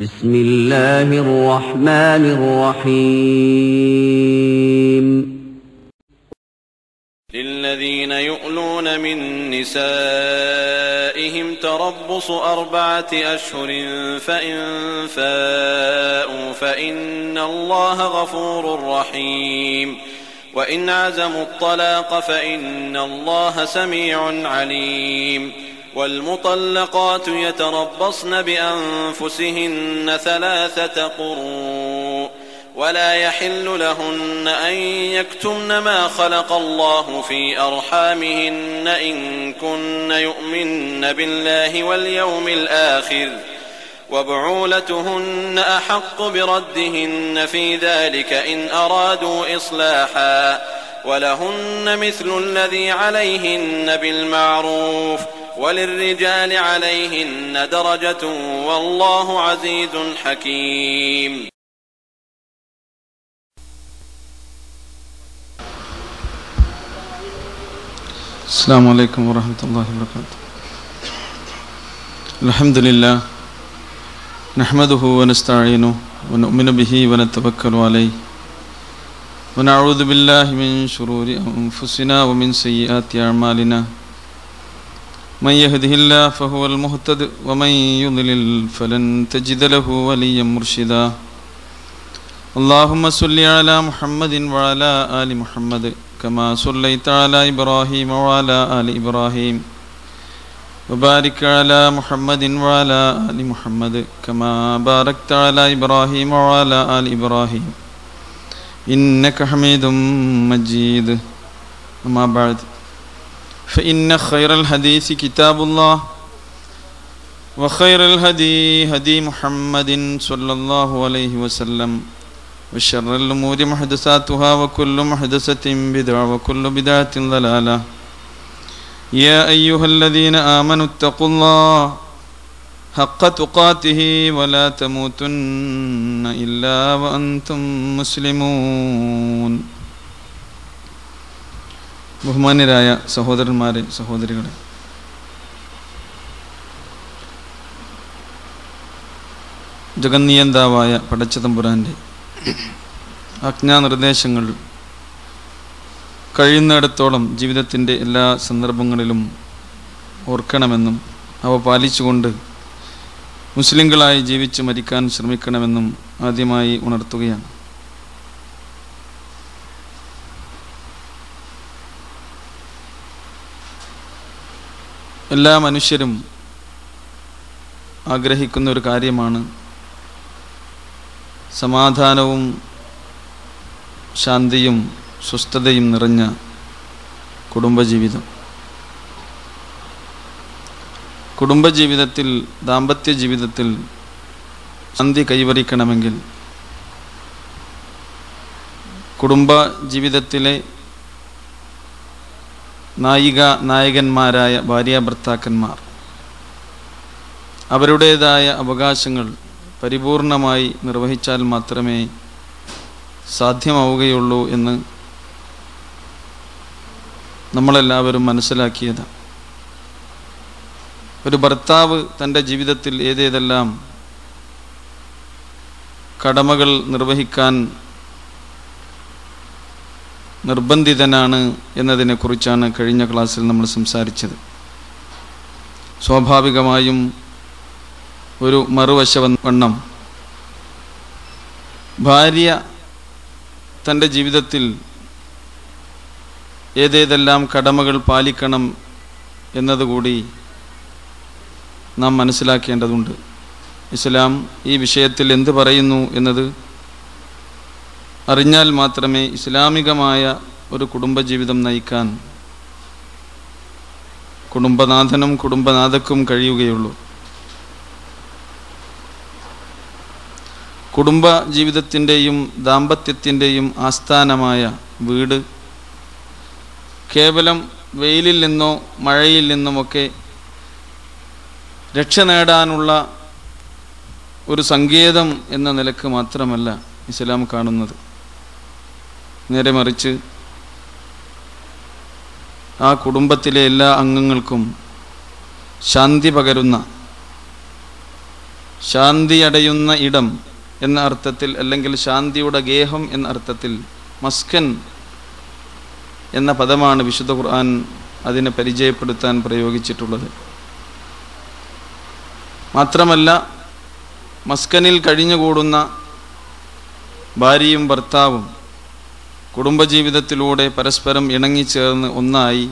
بسم الله الرحمن الرحيم للذين يؤلون من نسائهم تربص 4 أشهر فإن فاءوا فإن الله غفور رحيم وإن عزموا الطلاق فإن الله سميع عليم والمطلقات يتربصن بأنفسهن 3 قروء ولا يحل لهن أن يكتمن ما خلق الله في أرحامهن إن كن يؤمن بالله واليوم الآخر وبعولتهن أحق بردهن في ذلك إن أرادوا إصلاحا ولهن مثل الذي عليهن بالمعروف وللرجال عليهن درجة والله عزيز حكيم. السلام عليكم ورحمة الله وبركاته. الحمد لله نحمده ونستعينه ونؤمن به ونتوكل عليه ونعوذ بالله من شرور أنفسنا ومن سيئات أعمالنا من يهده الله فهو المهتد ومن يضلل فلن تجد له وليا مرشدا. اللهم صل على محمد وعلى آل محمد كما صليت على إبراهيم وعلى آل إبراهيم وبارك على محمد وعلى آل محمد كما باركت على إبراهيم وعلى آل إبراهيم إنك حميد مجيد. أما بعد فإن خير الحديث كتاب الله وخير الهدي هدي محمد صلى الله عليه وسلم وشر الأمور محدثاتها وكل محدثة بدعة وكل بدعة ضلالة. يا أيها الذين آمنوا اتقوا الله حق تقاته ولا تموتن إلا وأنتم مسلمون. ബഹുമാന്യരായ സഹോദരന്മാരെ സഹോദരികളെ, ജഗന്നിയന്താവായ പടച്ചതമ്പുരാൻ്റെ ആജ്ഞാനിർദ്ദേശങ്ങൾ കഴിയുന്നിടത്തോളം ജീവിതത്തിൻ്റെ എല്ലാ സന്ദർഭങ്ങളിലും ഓർക്കണമെന്നും അവ പാലിച്ചുകൊണ്ട് മുസ്ലിങ്ങളായി ജീവിച്ച് മരിക്കാൻ ശ്രമിക്കണമെന്നും ആദ്യമായി ഉണർത്തുകയാണ്. എല്ലാ മനുഷ്യരും ആഗ്രഹിക്കുന്ന ഒരു കാര്യമാണ് സമാധാനവും ശാന്തിയും സ്വസ്ഥതയും നിറഞ്ഞ കുടുംബജീവിതം. കുടുംബജീവിതത്തിൽ, ദാമ്പത്യ ജീവിതത്തിൽ ശാന്തി കൈവരിക്കണമെങ്കിൽ കുടുംബജീവിതത്തിലെ നായകന്മാരായ ഭാര്യാഭർത്താക്കന്മാർ അവരുടേതായ അവകാശങ്ങൾ പരിപൂർണമായി നിർവഹിച്ചാൽ മാത്രമേ സാധ്യമാവുകയുള്ളൂ എന്ന് നമ്മളെല്ലാവരും മനസ്സിലാക്കിയത്. ഒരു ഭർത്താവ് തൻ്റെ ജീവിതത്തിൽ ഏതേതെല്ലാം കടമകൾ നിർവഹിക്കാൻ നിർബന്ധിതനാണ് എന്നതിനെക്കുറിച്ചാണ് കഴിഞ്ഞ ക്ലാസ്സിൽ നമ്മൾ സംസാരിച്ചത്. സ്വാഭാവികമായും ഒരു മറുവശവണ്ണം ഭാര്യ തൻ്റെ ജീവിതത്തിൽ ഏതേതെല്ലാം കടമകൾ പാലിക്കണം എന്നതുകൂടി നാം മനസ്സിലാക്കേണ്ടതുണ്ട്. ഇസ്ലാം ഈ വിഷയത്തിൽ എന്ത് പറയുന്നു എന്നത് അറിഞ്ഞാൽ മാത്രമേ ഇസ്ലാമികമായ ഒരു കുടുംബജീവിതം നയിക്കാൻ കുടുംബനാഥനും കുടുംബനാഥക്കും കഴിയുകയുള്ളൂ. കുടുംബ ജീവിതത്തിൻ്റെയും ദാമ്പത്യത്തിൻ്റെയും ആസ്ഥാനമായ വീട് കേവലം വെയിലിൽ നിന്നോ മഴയിൽ നിന്നുമൊക്കെ രക്ഷ നേടാനുള്ള ഒരു സങ്കേതം എന്ന നിലക്ക് മാത്രമല്ല ഇസ്ലാം കാണുന്നത്. നേരെ മറിച്ച് ആ കുടുംബത്തിലെ എല്ലാ അംഗങ്ങൾക്കും ശാന്തി പകരുന്ന, ശാന്തി അടയുന്ന ഇടം എന്ന അർത്ഥത്തിൽ, അല്ലെങ്കിൽ ശാന്തിയുടെ ഗേഹം എന്ന അർത്ഥത്തിൽ മസ്കൻ എന്ന പദമാണ് വിശുദ്ധ ഖുർആൻ അതിനെ പരിചയപ്പെടുത്താൻ പ്രയോഗിച്ചിട്ടുള്ളത്. മാത്രമല്ല, മസ്കനിൽ കഴിഞ്ഞുകൂടുന്ന ഭാര്യയും ഭർത്താവും കുടുംബജീവിതത്തിലൂടെ പരസ്പരം ഇണങ്ങിച്ചേർന്ന് ഒന്നായി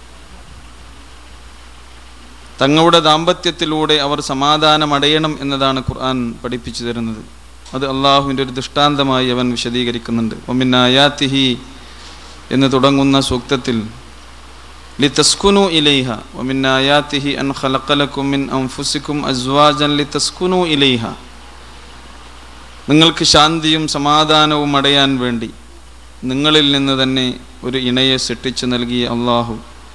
തങ്ങളുടെ ദാമ്പത്യത്തിലൂടെ അവർ സമാധാനമടയണം എന്നതാണ് ഖുർആൻ പഠിപ്പിച്ചു തരുന്നത്. അത് അള്ളാഹുവിൻ്റെ ഒരു ദൃഷ്ടാന്തമായി അവൻ വിശദീകരിക്കുന്നുണ്ട്. വമിൻ ആയാതിഹി എന്ന് തുടങ്ങുന്ന സൂക്തത്തിൽ ലിതസ്കുനു ഇലൈഹ വമിൻ ആയാതിഹി അൻ ഖലഖലകും മിൻ അൻഫുസികും അസ്വാജൻ ലിതസ്കുനു ഇലൈഹ, നിങ്ങൾക്ക് ശാന്തിയും സമാധാനവും അടയാൻ വേണ്ടി നിങ്ങളിൽ നിന്ന് തന്നെ ഒരു ഇണയെ സൃഷ്ടിച്ചു നൽകിയ അള്ളാഹു,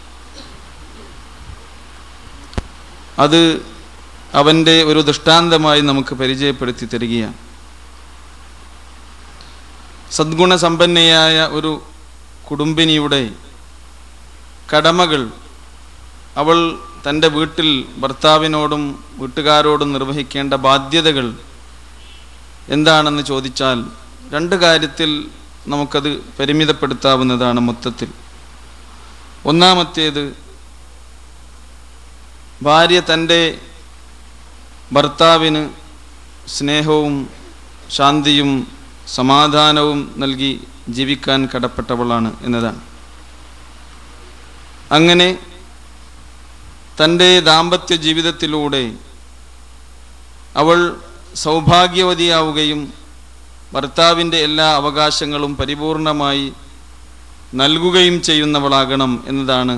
അത് അവൻ്റെ ഒരു ദൃഷ്ടാന്തമായി നമുക്ക് പരിചയപ്പെടുത്തി തരികയാണ്. സദ്ഗുണസമ്പന്നയായ ഒരു കുടുംബിനിയുടെ കടമകൾ അവൾ തൻ്റെ വീട്ടിൽ ഭർത്താവിനോടും വീട്ടുകാരോടും നിർവഹിക്കേണ്ട ബാധ്യതകൾ എന്താണെന്ന് ചോദിച്ചാൽ രണ്ട് കാര്യത്തിൽ നമുക്കത് പരിമിതപ്പെടുത്താവുന്നതാണ് മൊത്തത്തിൽ. ഒന്നാമത്തേത്, ഭാര്യ തൻ്റെ ഭർത്താവിന് സ്നേഹവും ശാന്തിയും സമാധാനവും നൽകി ജീവിക്കാൻ കടപ്പെട്ടവളാണ് എന്നതാണ്. അങ്ങനെ തൻ്റെ ദാമ്പത്യ ജീവിതത്തിലൂടെ അവൾ സൗഭാഗ്യവതിയാവുകയും ഭർത്താവിൻ്റെ എല്ലാ അവകാശങ്ങളും പരിപൂർണമായി നൽകുകയും ചെയ്യുന്നവളാകണം എന്നതാണ്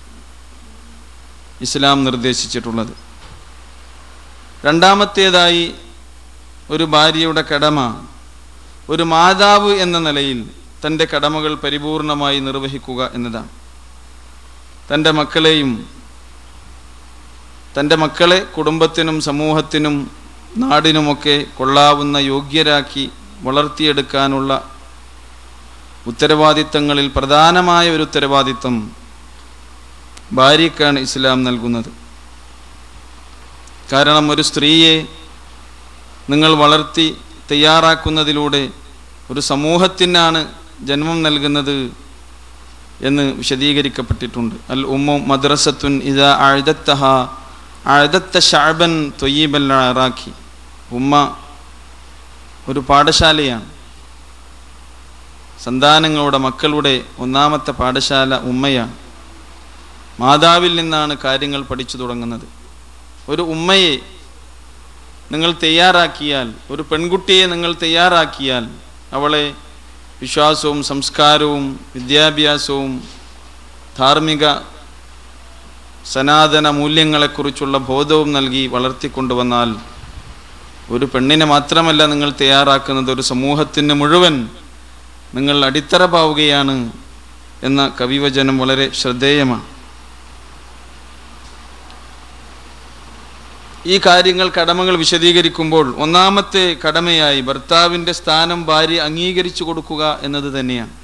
ഇസ്ലാം നിർദ്ദേശിച്ചിട്ടുള്ളത്. രണ്ടാമത്തേതായി, ഒരു ഭാര്യയുടെ കടമ ഒരു മാതാവ് എന്ന നിലയിൽ തൻ്റെ കടമകൾ പരിപൂർണമായി നിർവഹിക്കുക എന്നതാണ്. തൻ്റെ മക്കളെ കുടുംബത്തിനും സമൂഹത്തിനും നാടിനുമൊക്കെ കൊള്ളാവുന്ന യോഗ്യരാക്കി വളർത്തിയെടുക്കാനുള്ള ഉത്തരവാദിത്തങ്ങളിൽ പ്രധാനമായ ഒരു ഉത്തരവാദിത്തം ഭാര്യയ്ക്കാണ് ഇസ്ലാം നൽകുന്നത്. കാരണം ഒരു സ്ത്രീയെ നിങ്ങൾ വളർത്തി തയ്യാറാക്കുന്നതിലൂടെ ഒരു സമൂഹത്തിനാണ് ജന്മം നൽകുന്നത് എന്ന് വിശദീകരിക്കപ്പെട്ടിട്ടുണ്ട്. അൽ ഉമ്മു മദ്രസത്തുൻ ഇദാ അഅദത്തഹ അഅദത്ത ശഅബൻ ത്വയ്യിബൽ അറാഖി. ഉമ്മ ഒരു പാഠശാലയാണ്. സന്താനങ്ങളുടെ മക്കളുടെ ഒന്നാമത്തെ പാഠശാല ഉമ്മയാണ്. മാതാവിൽ നിന്നാണ് കാര്യങ്ങൾ പഠിച്ചു തുടങ്ങുന്നത്. ഒരു ഉമ്മയെ നിങ്ങൾ തയ്യാറാക്കിയാൽ, ഒരു പെൺകുട്ടിയെ നിങ്ങൾ തയ്യാറാക്കിയാൽ, അവളെ വിശ്വാസവും സംസ്കാരവും വിദ്യാഭ്യാസവും ധാർമ്മിക സനാതന മൂല്യങ്ങളെക്കുറിച്ചുള്ള ബോധവും നൽകി വളർത്തിക്കൊണ്ടുവന്നാൽ ഒരു പെണ്ണിനെ മാത്രമല്ല നിങ്ങൾ തയ്യാറാക്കുന്നത്, ഒരു സമൂഹത്തിന് മുഴുവൻ നിങ്ങൾ അടിത്തറ പാവുകയാണ് എന്ന കവിവചനം വളരെ ശ്രദ്ധേയമാണ്. ഈ കാര്യങ്ങൾ, കടമകൾ വിശദീകരിക്കുമ്പോൾ ഒന്നാമത്തെ കടമയായി ഭർത്താവിൻ്റെ സ്ഥാനം ഭാര്യ അംഗീകരിച്ചു കൊടുക്കുക എന്നത് തന്നെയാണ്.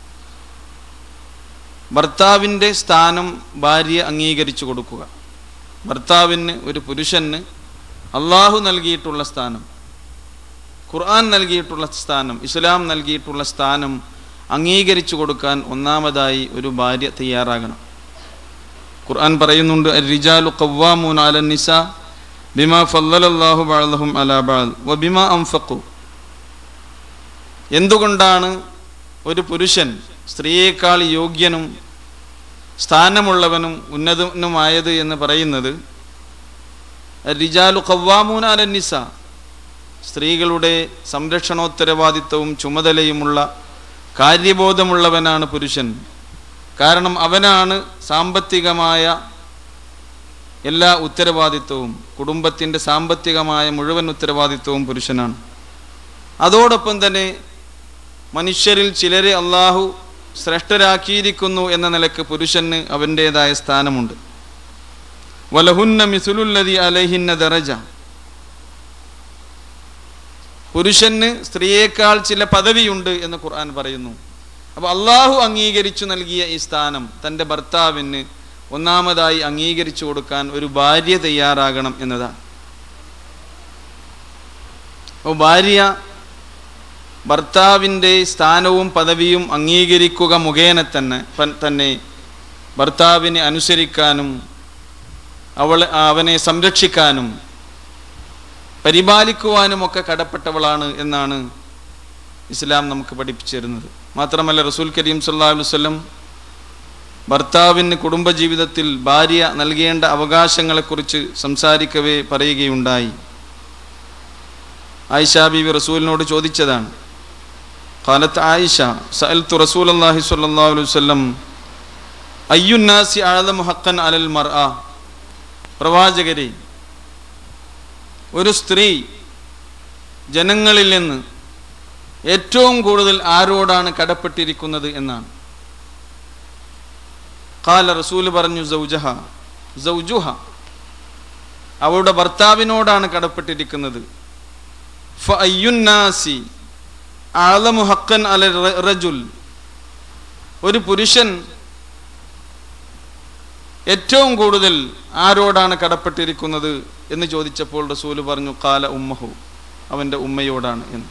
ഭർത്താവിൻ്റെ സ്ഥാനം ഭാര്യ അംഗീകരിച്ചു കൊടുക്കുക. ഭർത്താവിന്, ഒരു പുരുഷന് അള്ളാഹു നൽകിയിട്ടുള്ള സ്ഥാനം, ഖുർആൻ നൽകിയിട്ടുള്ള സ്ഥാനം, ഇസ്ലാം നൽകിയിട്ടുള്ള സ്ഥാനം അംഗീകരിച്ചു കൊടുക്കാൻ ഒന്നാമതായി ഒരു ഭാര്യ തയ്യാറാകണം. ഖുർആൻ പറയുന്നുണ്ട്, അർ-റിജാലു ഖവ്വാമൂന അലൻ നിസാ ബിമാ ഫല്ലലല്ലാഹു ബഅദഹും അലാ ബഅദ് വബിമാ അൻഫഖു. എന്തുകൊണ്ടാണ് ഒരു പുരുഷൻ സ്ത്രീയേക്കാൾ യോഗ്യനും സ്ഥാനമുള്ളവനും ഉന്നതനുമായത് എന്ന് പറയുന്നത്? റിജാലു ഖവ്വാമൂന അലൻ നിസാ, സ്ത്രീകളുടെ സംരക്ഷണോത്തരവാദിത്വവും ചുമതലയുമുള്ള കാര്യബോധമുള്ളവനാണ് പുരുഷൻ. കാരണം അവനാണ് സാമ്പത്തികമായ എല്ലാ ഉത്തരവാദിത്വവും, കുടുംബത്തിൻ്റെ സാമ്പത്തികമായ മുഴുവൻ ഉത്തരവാദിത്വവും പുരുഷനാണ്. അതോടൊപ്പം തന്നെ മനുഷ്യരിൽ ചിലരെ അള്ളാഹു ശ്രേഷ്ഠരാക്കിയിരിക്കുന്നു എന്ന നിലക്ക് പുരുഷന് അവൻ്റേതായ സ്ഥാനമുണ്ട്. വലഹുന്ന മിസ്ലുല്ലദി അലൈഹിന്ന ദറജ, പുരുഷന് സ്ത്രീയേക്കാൾ ചില പദവിയുണ്ട് എന്ന് ഖുർആൻ പറയുന്നു. അപ്പോൾ അള്ളാഹു അംഗീകരിച്ചു നൽകിയ ഈ സ്ഥാനം തൻ്റെ ഭർത്താവിന് ഒന്നാമതായി അംഗീകരിച്ചു കൊടുക്കാൻ ഒരു ഭാര്യ തയ്യാറാകണം എന്നതാണ്. ഭാര്യ ഭർത്താവിൻ്റെ സ്ഥാനവും പദവിയും അംഗീകരിക്കുക മുഖേന തന്നെ ഭർത്താവിനെ അനുസരിക്കാനും അവനെ സംരക്ഷിക്കാനും പരിപാലിക്കുവാനുമൊക്കെ കടപ്പെട്ടവളാണ് എന്നാണ് ഇസ്ലാം നമുക്ക് പഠിപ്പിച്ചു തരുന്നത്. മാത്രമല്ല റസൂൽ കരീം സല്ലല്ലാഹു അലൈഹി വസല്ലം ഭർത്താവിന് കുടുംബജീവിതത്തിൽ ഭാര്യ നൽകേണ്ട അവകാശങ്ങളെക്കുറിച്ച് സംസാരിക്കവേ പറയുകയുണ്ടായി. ആയിഷ ബീവി റസൂലിനോട് ചോദിച്ചതാണ്. ഖാലത്ത് ആയിഷ സഅൽതു റസൂലല്ലാഹി സ്വല്ലല്ലാഹു അലൈഹി വസല്ലം അയ്യുന്നാസി അഅ്ലമു ഹഖ്ഖൻ അലൽ മർഅ, പ്രവാചകരെ, ഒരു സ്ത്രീ ജനങ്ങളിൽ നിന്ന് ഏറ്റവും കൂടുതൽ ആരോടാണ് കടപ്പെട്ടിരിക്കുന്നത് എന്നാണ്. ഖാല, റസൂൽ പറഞ്ഞു, സൗജുഹ, അവളുടെ ഭർത്താവിനോടാണ് കടപ്പെട്ടിരിക്കുന്നത്. ഫഅയ്യുന്നാസി അഅ്ലമു ഹഖ്ഖൻ അലൽ റജുൽ, ഒരു പുരുഷൻ ഏറ്റവും കൂടുതൽ ആരോടാണ് കടപ്പെട്ടിരിക്കുന്നത് എന്ന് ചോദിച്ചപ്പോൾ റസൂൽ പറഞ്ഞു, ഖാല ഉമ്മഹു, അവൻ്റെ ഉമ്മയോടാണ് എന്ന്.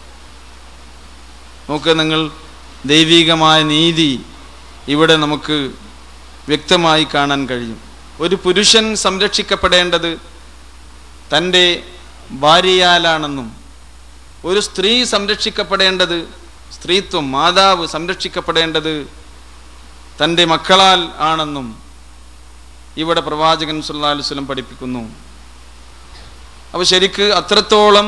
നോക്ക് നിങ്ങൾ, ദൈവികമായ നീതി ഇവിടെ നമുക്ക് വ്യക്തമായി കാണാൻ കഴിയും. ഒരു പുരുഷൻ സംരക്ഷിക്കപ്പെടേണ്ടത് തൻ്റെ ഭാര്യയാലാണെന്നും ഒരു സ്ത്രീ സംരക്ഷിക്കപ്പെടേണ്ടത്, സ്ത്രീത്വം, മാതാവ് സംരക്ഷിക്കപ്പെടേണ്ടത് തൻ്റെ മക്കളാൽ ആണെന്നും ഇവിടെ പ്രവാചകൻ സല്ലല്ലാഹു അലൈഹി വസല്ലം പഠിപ്പിക്കുന്നു. അപ്പോൾ ശരിക്ക് അത്രത്തോളം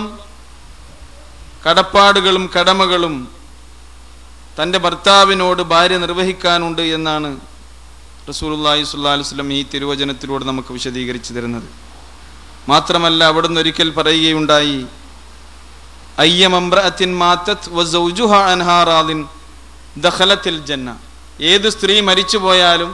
കടപ്പാടുകളും കടമകളും തൻ്റെ ഭർത്താവിനോട് ഭാര്യ നിർവഹിക്കാനുണ്ട് എന്നാണ് റസൂലുള്ളാഹി സ്വല്ലല്ലാഹു അലൈഹി വസല്ലം ഈ തിരുവചനത്തിലൂടെ നമുക്ക് വിശദീകരിച്ചു തരുന്നത്. മാത്രമല്ല അവിടുന്ന് ഒരിക്കൽ പറയുകയുണ്ടായി, അയ്യമംറഅത്തിൻ മാതത് വസൗജുഹ അൻഹാ റാദിൻ ദഖലത്തിൽ ജന്ന, ഏത് സ്ത്രീ മരിച്ചു പോയാലും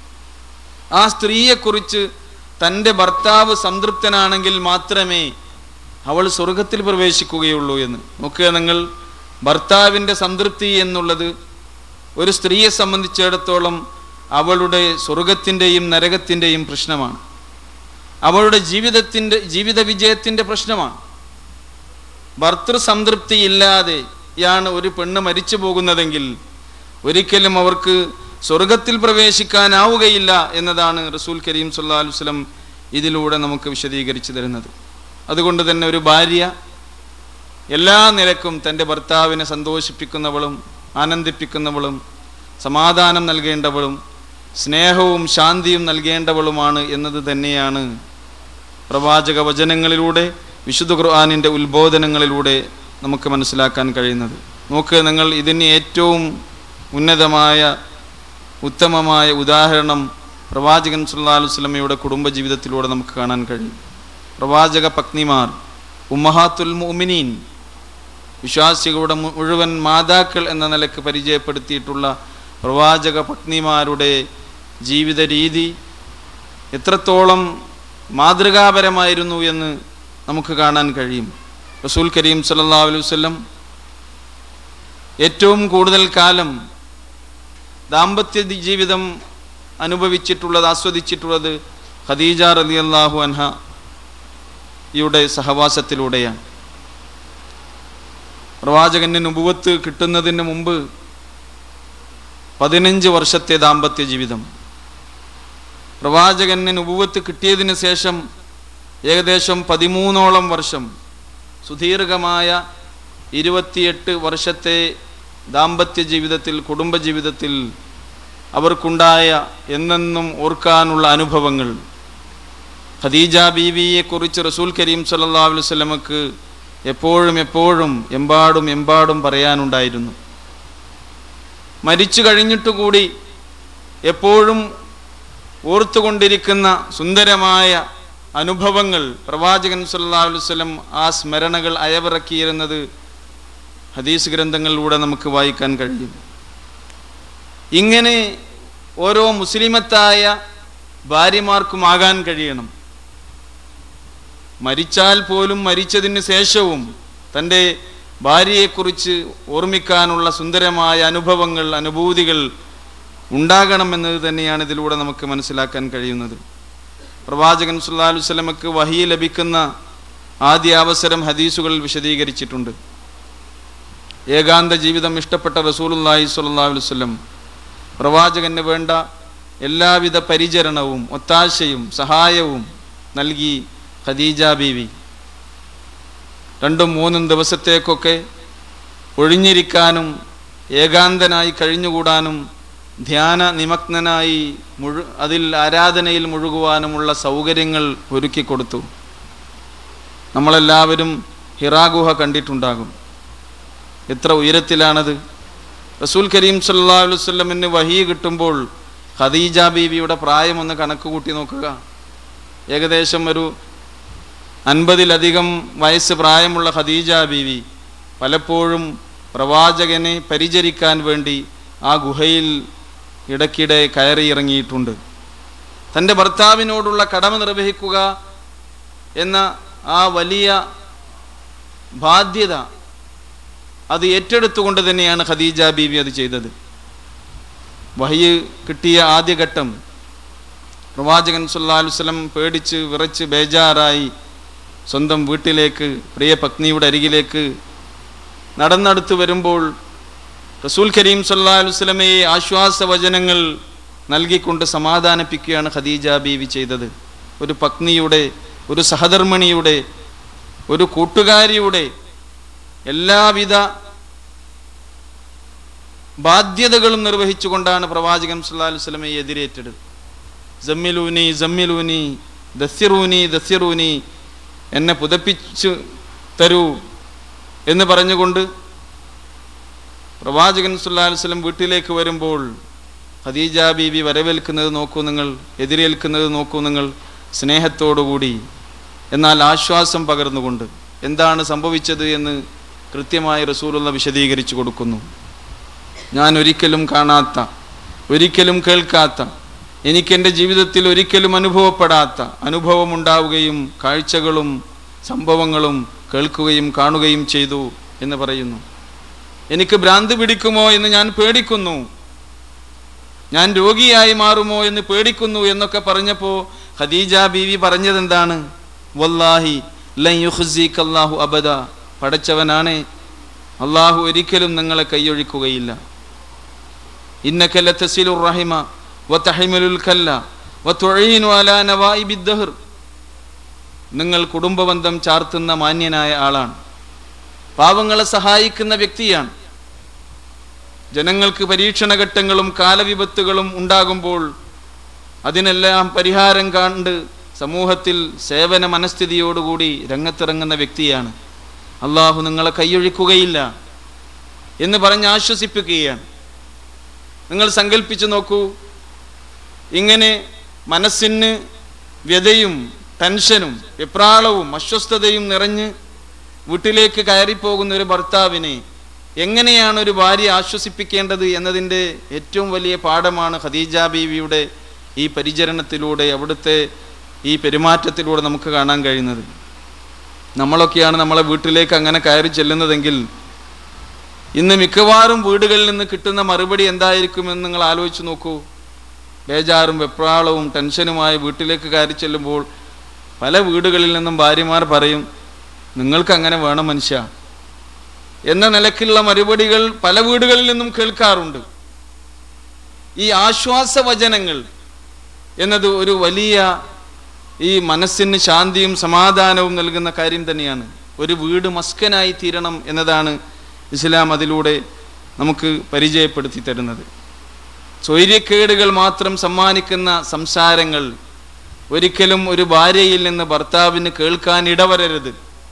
ആ സ്ത്രീയെക്കുറിച്ച് തൻ്റെ ഭർത്താവ് സംതൃപ്തനാണെങ്കിൽ മാത്രമേ അവൾ സ്വർഗത്തിൽ പ്രവേശിക്കുകയുള്ളൂ എന്ന്. നോക്കുക നിങ്ങൾ, ഭർത്താവിൻ്റെ സംതൃപ്തി എന്നുള്ളത് ഒരു സ്ത്രീയെ സംബന്ധിച്ചിടത്തോളം അവളുടെ സ്വർഗത്തിൻ്റെയും നരകത്തിൻ്റെയും പ്രശ്നമാണ്, അവളുടെ ജീവിത വിജയത്തിൻ്റെ പ്രശ്നമാണ്. ഭർതൃസംതൃപ്തി ഇല്ലാതെയാണ് ഒരു പെണ്ണ് മരിച്ചു പോകുന്നതെങ്കിൽ ഒരിക്കലും അവർക്ക് സ്വർഗത്തിൽ പ്രവേശിക്കാനാവുകയില്ല എന്നതാണ് റസൂൽ കരീം സല്ലല്ലാഹു അലൈഹി വസല്ലം ഇതിലൂടെ നമുക്ക് വിശദീകരിച്ചു തരുന്നത്. അതുകൊണ്ട് തന്നെ ഒരു ഭാര്യ എല്ലാ നിലക്കും തൻ്റെ ഭർത്താവിനെ സന്തോഷിപ്പിക്കുന്നവളും ആനന്ദിപ്പിക്കുന്നവളും സമാധാനം നൽകേണ്ടവളും സ്നേഹവും ശാന്തിയും നൽകേണ്ടവളുമാണ് എന്നത് തന്നെയാണ് പ്രവാചക വചനങ്ങളിലൂടെ വിശുദ്ധ ഖുർആനിൻ്റെ ഉത്ബോധനങ്ങളിലൂടെ നമുക്ക് മനസ്സിലാക്കാൻ കഴിയുന്നത്. നോക്ക് നിങ്ങൾ, ഇതിന് ഏറ്റവും ഉന്നതമായ ഉത്തമമായ ഉദാഹരണം പ്രവാചകൻ സല്ലല്ലാഹു അലൈഹി വസല്ലമയുടെ കുടുംബജീവിതത്തിലൂടെ നമുക്ക് കാണാൻ കഴിയും. പ്രവാചക പത്നിമാർ, ഉമ്മഹാത്തുൽ മുഅ്മിനീൻ, വിശ്വാസികളുടെ മുഴുവൻ മാതാക്കൾ എന്ന നിലക്ക് പരിചയപ്പെടുത്തിയിട്ടുള്ള പ്രവാചക പത്നിമാരുടെ ജീവിത രീതി എത്രത്തോളം മാതൃകാപരമായിരുന്നു എന്ന് നമുക്ക് കാണാൻ കഴിയും. റസൂൽ കരീം സല്ലല്ലാഹു അലൈഹി വസല്ലം ഏറ്റവും കൂടുതൽ കാലം ദാമ്പത്യ ജീവിതം ആസ്വദിച്ചിട്ടുള്ളത് ഖദീജ റളിയല്ലാഹു അൻഹയുടെ സഹവാസത്തിലൂടെയാണ്. പ്രവാചകന് നുബുവത്ത് കിട്ടുന്നതിന് മുമ്പ് 15 വർഷത്തെ ദാമ്പത്യ ജീവിതം, പ്രവാചകന് നുബുവത്ത് കിട്ടിയതിന് ശേഷം ഏകദേശം 13ഓളം വർഷം, സുദീർഘമായ 28 വർഷത്തെ ദാമ്പത്യ ജീവിതത്തിൽ, കുടുംബജീവിതത്തിൽ അവർക്കുണ്ടായ എന്നെന്നും ഓർക്കാനുള്ള അനുഭവങ്ങൾ ഖദീജ ബീവിയെക്കുറിച്ച് റസൂൽ കരീം സല്ലല്ലാഹു അലൈഹി വസല്ലമക്ക് എപ്പോഴും എമ്പാടും പറയാനുണ്ടായിരുന്നു. മരിച്ചു കഴിഞ്ഞിട്ടുകൂടി എപ്പോഴും ഓർത്തുകൊണ്ടിരിക്കുന്ന സുന്ദരമായ അനുഭവങ്ങൾ പ്രവാചകൻ സല്ലല്ലാഹു അലൈഹി വസല്ലം ആ സ്മരണകൾ അയവിറക്കിയിരുന്നത് ഹദീസ് ഗ്രന്ഥങ്ങളിലൂടെ നമുക്ക് വായിക്കാൻ കഴിയും. ഇങ്ങനെ ഓരോ മുസ്ലിമത്തായ ഭാര്യമാർക്കുമാകാൻ കഴിയണം. മരിച്ചാൽ പോലും മരിച്ചതിന് ശേഷവും തൻ്റെ ഭാര്യയെക്കുറിച്ച് ഓർമ്മിക്കാനുള്ള സുന്ദരമായ അനുഭവങ്ങൾ, അനുഭൂതികൾ ഉണ്ടാകണമെന്നത് തന്നെയാണ് ഇതിലൂടെ നമുക്ക് മനസ്സിലാക്കാൻ കഴിയുന്നത്. പ്രവാചകൻ സല്ലല്ലാഹു അലൈഹി വസല്ലമക്ക് വഹി ലഭിക്കുന്ന ആദ്യ അവസരം ഹദീസുകളിൽ വിശദീകരിച്ചിട്ടുണ്ട്. ഏകാന്ത ജീവിതം ഇഷ്ടപ്പെട്ട റസൂലുള്ളാഹി സ്വല്ലല്ലാഹു അലൈഹി വസല്ലം പ്രവാചകന് വേണ്ട എല്ലാവിധ പരിചരണവും ഒത്താശയും സഹായവും നൽകി ഖദീജ ബീവി. 2-3 ദിവസത്തേക്കൊക്കെ ഒഴിഞ്ഞിരിക്കാനും ഏകാന്തനായി കഴിഞ്ഞുകൂടാനും ധ്യാന നിമഗ്നനായി അതിൽ ആരാധനയിൽ മുഴുകുവാനുമുള്ള സൗകര്യങ്ങൾ ഒരുക്കി കൊടുത്തു. നമ്മളെല്ലാവരും ഹിറാ ഗുഹ കണ്ടിട്ടുണ്ടാകും. എത്ര ഉയരത്തിലാണത്! റസൂൽ കരീം സല്ലല്ലാഹു അലൈഹി വസല്ലമിന് വഹി കിട്ടുമ്പോൾ ഖദീജ ബീവിയുടെ പ്രായം ഒന്ന് കണക്ക് കൂട്ടി നോക്കുക. ഏകദേശം ഒരു 50-ലധികം വയസ്സ് പ്രായമുള്ള ഖദീജ ബീവി പലപ്പോഴും പ്രവാചകനെ പരിചരിക്കാൻ വേണ്ടി ആ ഗുഹയിൽ ഇടയ്ക്കിടെ കയറിയിറങ്ങിയിട്ടുണ്ട്. തൻ്റെ ഭർത്താവിനോടുള്ള കടമ നിർവഹിക്കുക എന്ന ആ വലിയ ബാധ്യത അത് ഏറ്റെടുത്തുകൊണ്ട് തന്നെയാണ് ഖദീജ ബീവി അത് ചെയ്തത്. വഹി കിട്ടിയ ആദ്യഘട്ടം പ്രവാചകൻ സല്ലല്ലാഹു അലൈഹി വസല്ലം പേടിച്ച് വിറച്ച് ബേജാറായി സ്വന്തം വീട്ടിലേക്ക്, പ്രിയ പത്നിയുടെ അരികിലേക്ക് നടന്നടുത്ത് വരുമ്പോൾ റസൂൽ കരീം സല്ലല്ലാഹു അലൈഹി വസല്ലമയെ ആശ്വാസവചനങ്ങൾ നൽകിക്കൊണ്ട് സമാധാനിപ്പിക്കുകയാണ് ഖദീജ ബീവി ചെയ്തത്. ഒരു പത്നിയുടെ, ഒരു സഹധർമ്മിണിയുടെ, ഒരു കൂട്ടുകാരിയുടെ എല്ലാവിധ ബാധ്യതകളും നിർവഹിച്ചുകൊണ്ടാണ് പ്രവാചകൻ സല്ലല്ലാഹു അലൈഹി വസല്ലമയെ എതിരേറ്റത്. സമ്മിലൂനി സമ്മിലൂനി ദസ്സിറൂനി ദസ്സിറൂനി, എന്നെ പുതപ്പിച്ചു തരൂ എന്ന് പറഞ്ഞുകൊണ്ട് പ്രവാചകൻ സല്ലല്ലാഹു അലൈഹി വസല്ലം വീട്ടിലേക്ക് വരുമ്പോൾ ഖദീജ ബീവി വരവേൽക്കുന്നത് നോക്കൂ നിങ്ങൾ, എതിരേൽക്കുന്നത് നോക്കൂ നിങ്ങൾ, സ്നേഹത്തോടുകൂടി, എന്നാൽ ആശ്വാസം പകർന്നുകൊണ്ട്. എന്താണ് സംഭവിച്ചത് എന്ന് കൃത്യമായി റസൂലുള്ള വിശദീകരിച്ചു കൊടുക്കുന്നു. ഞാൻ ഒരിക്കലും കാണാത്ത, ഒരിക്കലും കേൾക്കാത്ത, എനിക്കെൻ്റെ ജീവിതത്തിൽ ഒരിക്കലും അനുഭവപ്പെടാത്ത അനുഭവമുണ്ടാവുകയും കാഴ്ചകളും സംഭവങ്ങളും കേൾക്കുകയും കാണുകയും ചെയ്തു എന്ന് പറയുന്നു. എനിക്ക് ഭ്രാന്ത് പിടിക്കുമോ എന്ന് ഞാൻ പേടിക്കുന്നു, ഞാൻ രോഗിയായി മാറുമോ എന്ന് പേടിക്കുന്നു എന്നൊക്കെ പറഞ്ഞപ്പോൾ ഖദീജ ബീവി പറഞ്ഞതെന്താണ്? വല്ലാഹി ലൻ യുഖ്സികല്ലാഹു അബദ, പടച്ചവനാണ്, അള്ളാഹു ഒരിക്കലും നിങ്ങളെ കൈയൊഴിക്കുകയില്ല. ഇന്നക ലതസിലുർ റഹിമ വതഹ്മിലുൽ കല്ല വതുഈനു അലാ നവായിബിദ് ദഹർ, നിങ്ങൾ കുടുംബബന്ധം ചാർത്തുന്ന മാന്യനായ ആളാണ്, പാവങ്ങളെ സഹായിക്കുന്ന വ്യക്തിയാണ്. ജനങ്ങൾക്ക് പരീക്ഷണഘട്ടങ്ങളും കാലവിപത്തുകളും ഉണ്ടാകുമ്പോൾ അതിനെല്ലാം പരിഹാരം കണ്ട് സമൂഹത്തിൽ സേവന മനസ്ഥിതിയോടുകൂടി രംഗത്തിറങ്ങുന്ന വ്യക്തിയാണ്. അള്ളാഹു നിങ്ങളെ കൈയൊഴിക്കുകയില്ല എന്ന് പറഞ്ഞ് ആശ്വസിപ്പിക്കുകയാണ്. നിങ്ങൾ സങ്കല്പിച്ചു നോക്കൂ, ഇങ്ങനെ മനസ്സിന് വ്യതയും ടെൻഷനും വെപ്രാളവും അസ്വസ്ഥതയും നിറഞ്ഞ് വീട്ടിലേക്ക് കയറിപ്പോകുന്ന ഒരു ഭർത്താവിനെ എങ്ങനെയാണ് ഒരു ഭാര്യ ആശ്വസിപ്പിക്കേണ്ടത് എന്നതിൻ്റെ ഏറ്റവും വലിയ പാഠമാണ് ഖദീജ ബീവിയുടെ ഈ പരിചരണത്തിലൂടെ, അവിടുത്തെ ഈ പെരുമാറ്റത്തിലൂടെ നമുക്ക് കാണാൻ കഴിയുന്നത്. നമ്മളൊക്കെയാണ് നമ്മളെ വീട്ടിലേക്ക് അങ്ങനെ കയറി ചെല്ലുന്നതെങ്കിൽ ഇന്ന് മിക്കവാറും വീടുകളിൽ നിന്ന് കിട്ടുന്ന മറുപടി എന്തായിരിക്കുമെന്ന് നിങ്ങൾ ആലോചിച്ച് നോക്കൂ. ബേജാറും വെപ്രാളവും ടെൻഷനുമായി വീട്ടിലേക്ക് കയറി ചെല്ലുമ്പോൾ പല വീടുകളിൽ നിന്നും ഭാര്യമാർ പറയും, നിങ്ങൾക്ക് അങ്ങനെ വേണം മനുഷ്യ എന്ന നിലയ്ക്കുള്ള മറുപടികൾ പല വീടുകളിൽ നിന്നും കേൾക്കാറുണ്ട്. ഈ ആശ്വാസവചനങ്ങൾ എന്നത് ഒരു വലിയ ഈ മനസ്സിന് ശാന്തിയും സമാധാനവും നൽകുന്ന കാര്യം തന്നെയാണ്. ഒരു വീട് മസ്കനായി തീരണം എന്നതാണ് ഇസ്ലാം അതിലൂടെ നമുക്ക് പരിചയപ്പെടുത്തി തരുന്നത്. സ്വൈര്യക്കേടുകൾ മാത്രം സമ്മാനിക്കുന്ന സംസാരങ്ങൾ ഒരിക്കലും ഒരു ഭാര്യയിൽ നിന്ന് ഭർത്താവിന് കേൾക്കാൻ ഇടവരരുത്.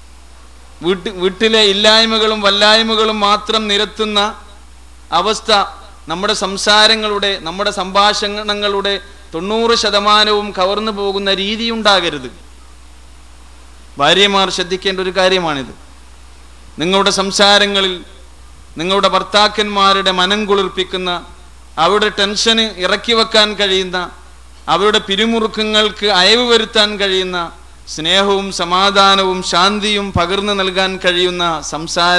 വീട്ടിലെ ഇല്ലായ്മകളും വല്ലായ്മകളും മാത്രം നിരത്തുന്ന അവസ്ഥ നമ്മുടെ സംസാരങ്ങളുടെ, നമ്മുടെ സംഭാഷണങ്ങളുടെ 90% കവർന്നു പോകുന്ന രീതി ഉണ്ടാകരുത്. ഭാര്യമാർ ശ്രദ്ധിക്കേണ്ട ഒരു കാര്യമാണിത്. നിങ്ങളുടെ സംസാരങ്ങളിൽ നിങ്ങളുടെ ഭർത്താക്കന്മാരുടെ മനം കുളിർപ്പിക്കുന്ന, അവരുടെ ടെൻഷന് ഇറക്കി വെക്കാൻ കഴിയുന്ന, അവരുടെ പിരിമുറുക്കങ്ങൾക്ക് അയവ് വരുത്താൻ കഴിയുന്ന, സ്നേഹവും സമാധാനവും ശാന്തിയും പകർന്നു നൽകാൻ കഴിയുന്ന സംസാര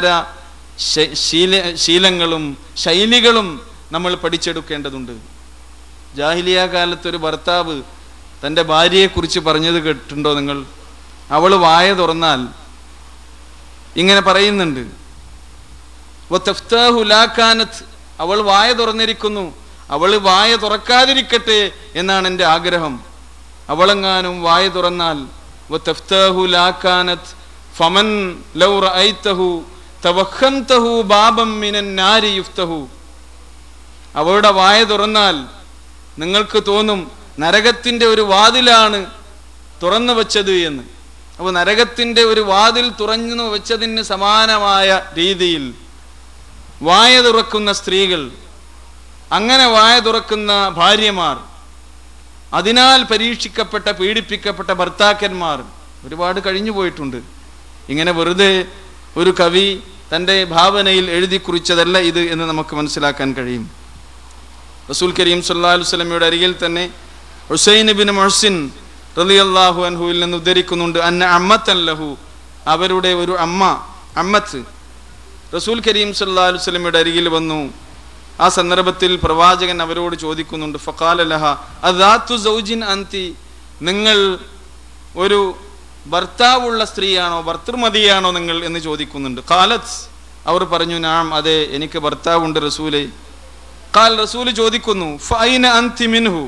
ശീലങ്ങളും ശൈലികളും നമ്മൾ പഠിച്ചെടുക്കേണ്ടതുണ്ട്. ജാഹിലിയ കാലത്തൊരു ഭർത്താവ് തൻ്റെ ഭാര്യയെക്കുറിച്ച് പറഞ്ഞത് കേട്ടിട്ടുണ്ടോ നിങ്ങൾ? അവൾ വായ തുറന്നാൽ ഇങ്ങനെ പറയുന്നുണ്ട്, വതഫ്താഹു ലാ കാനത്ത്, അവൾ വായ തുറന്നിരിക്കുന്നു, അവൾ വായ തുറക്കാതിരിക്കട്ടെ എന്നാണ് എൻ്റെ ആഗ്രഹം. അവളെങ്ങാനും വായ തുറന്നാൽ വതഫ്താഹു ലാ കാനത്ത് ഫമൻ ലൗ റഅയ്തഹു തവഖംതഹു ബാബം മിനൻ നാരി യുഫ്തഹു. അവളുടെ വായ തുറന്നാൽ നിങ്ങൾക്ക് തോന്നും നരകത്തിൻ്റെ ഒരു വാതിലാണ് തുറന്നു വെച്ചത് എന്ന്. അപ്പോൾ നരകത്തിൻ്റെ ഒരു വാതിൽ തുറന്നു വെച്ചതിന് സമാനമായ രീതിയിൽ വായ തുറക്കുന്ന സ്ത്രീകൾ, അങ്ങനെ വായ തുറക്കുന്ന ഭാര്യമാർ, അതിനാൽ പരീക്ഷിക്കപ്പെട്ട പീഡിപ്പിക്കപ്പെട്ട ഭർത്താക്കന്മാർ ഒരുപാട് കഴിഞ്ഞു പോയിട്ടുണ്ട്. ഇങ്ങനെ വെറുതെ ഒരു കവി തൻ്റെ ഭാവനയിൽ എഴുതി കുറിച്ചതല്ല ഇത് എന്ന് നമുക്ക് മനസ്സിലാക്കാൻ കഴിയും. റസൂൽ കരീം സല്ലല്ലാഹു അലൈഹി വസല്ലമയുടെ അരികിൽ തന്നെ ഹുസൈൻ ഇബ്നു മുഹ്സിൻ റളിയല്ലാഹു അൻഹുവിൽ നിന്ന് ഉദ്ധരിക്കുന്നുണ്ട്, അന്ന അമ്മത്തൻ ലഹു, അവരുടെ ഒരു അമ്മത്ത് റസൂൽ കരീം സല്ലല്ലാഹു അലൈഹി വസല്ലമയുടെ അരികിൽ വന്നു. ആ സന്ദർഭത്തിൽ പ്രവാചകൻ അവരോട് ചോദിക്കുന്നുണ്ട്, ഫഖാല ലഹ അദാതു സൗജിൻ അൻതി, നിങ്ങൾ ഒരു ഭർത്താവുള്ള സ്ത്രീയാണോ, ഭർത്തൃമതിയാണോ നിങ്ങൾ എന്ന് ചോദിക്കുന്നുണ്ട്. ഖാലത്ത്, അവർ പറഞ്ഞു, നാം, അതെ, എനിക്ക് ഭർത്താവുണ്ട് റസൂലേ. ഖാൽ, റസൂൽ ചോദിക്കുന്നു, ഫൈന അൻതി മിൻഹു,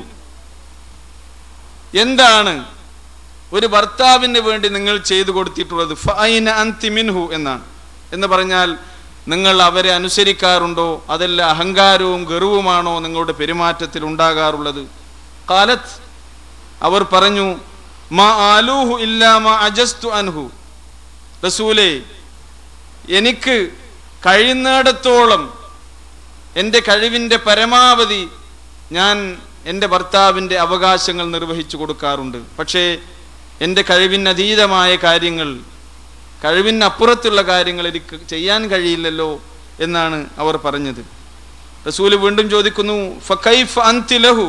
എന്താണ് ഒരു ഭർത്താവിന് വേണ്ടി നിങ്ങൾ ചെയ്തു കൊടുത്തിട്ടുള്ളത്? ഫൈന അൻതി മിൻഹു എന്നാണ്. എന്ന് പറഞ്ഞാൽ നിങ്ങൾ അവരെ അനുസരിക്കാറുണ്ടോ, അതല്ല അഹങ്കാരവും ഗർവുമാണോ നിങ്ങളുടെ പെരുമാറ്റത്തിൽ ഉണ്ടാകാറുള്ളത്? ഖാലത്ത്, അവർ പറഞ്ഞു, മാ ആലൂഹു ഇല്ലാ മാ അജസ്തു അൻഹു, റസൂലേ, എനിക്ക് കഴിയുന്നിടത്തോളം എൻ്റെ കഴിവിൻ്റെ പരമാവധി ഞാൻ എൻ്റെ ഭർത്താവിൻ്റെ അവകാശങ്ങൾ നിർവഹിച്ചു കൊടുക്കാറുണ്ട്. പക്ഷേ എൻ്റെ കഴിവിനതീതമായ കാര്യങ്ങൾ, കഴിവിനപ്പുറത്തുള്ള കാര്യങ്ങൾ എനിക്ക് ചെയ്യാൻ കഴിയില്ലല്ലോ എന്നാണ് അവർ പറഞ്ഞത്. റസൂൽ വീണ്ടും ചോദിക്കുന്നു, ഫകൈഫ അൻതി ലഹു,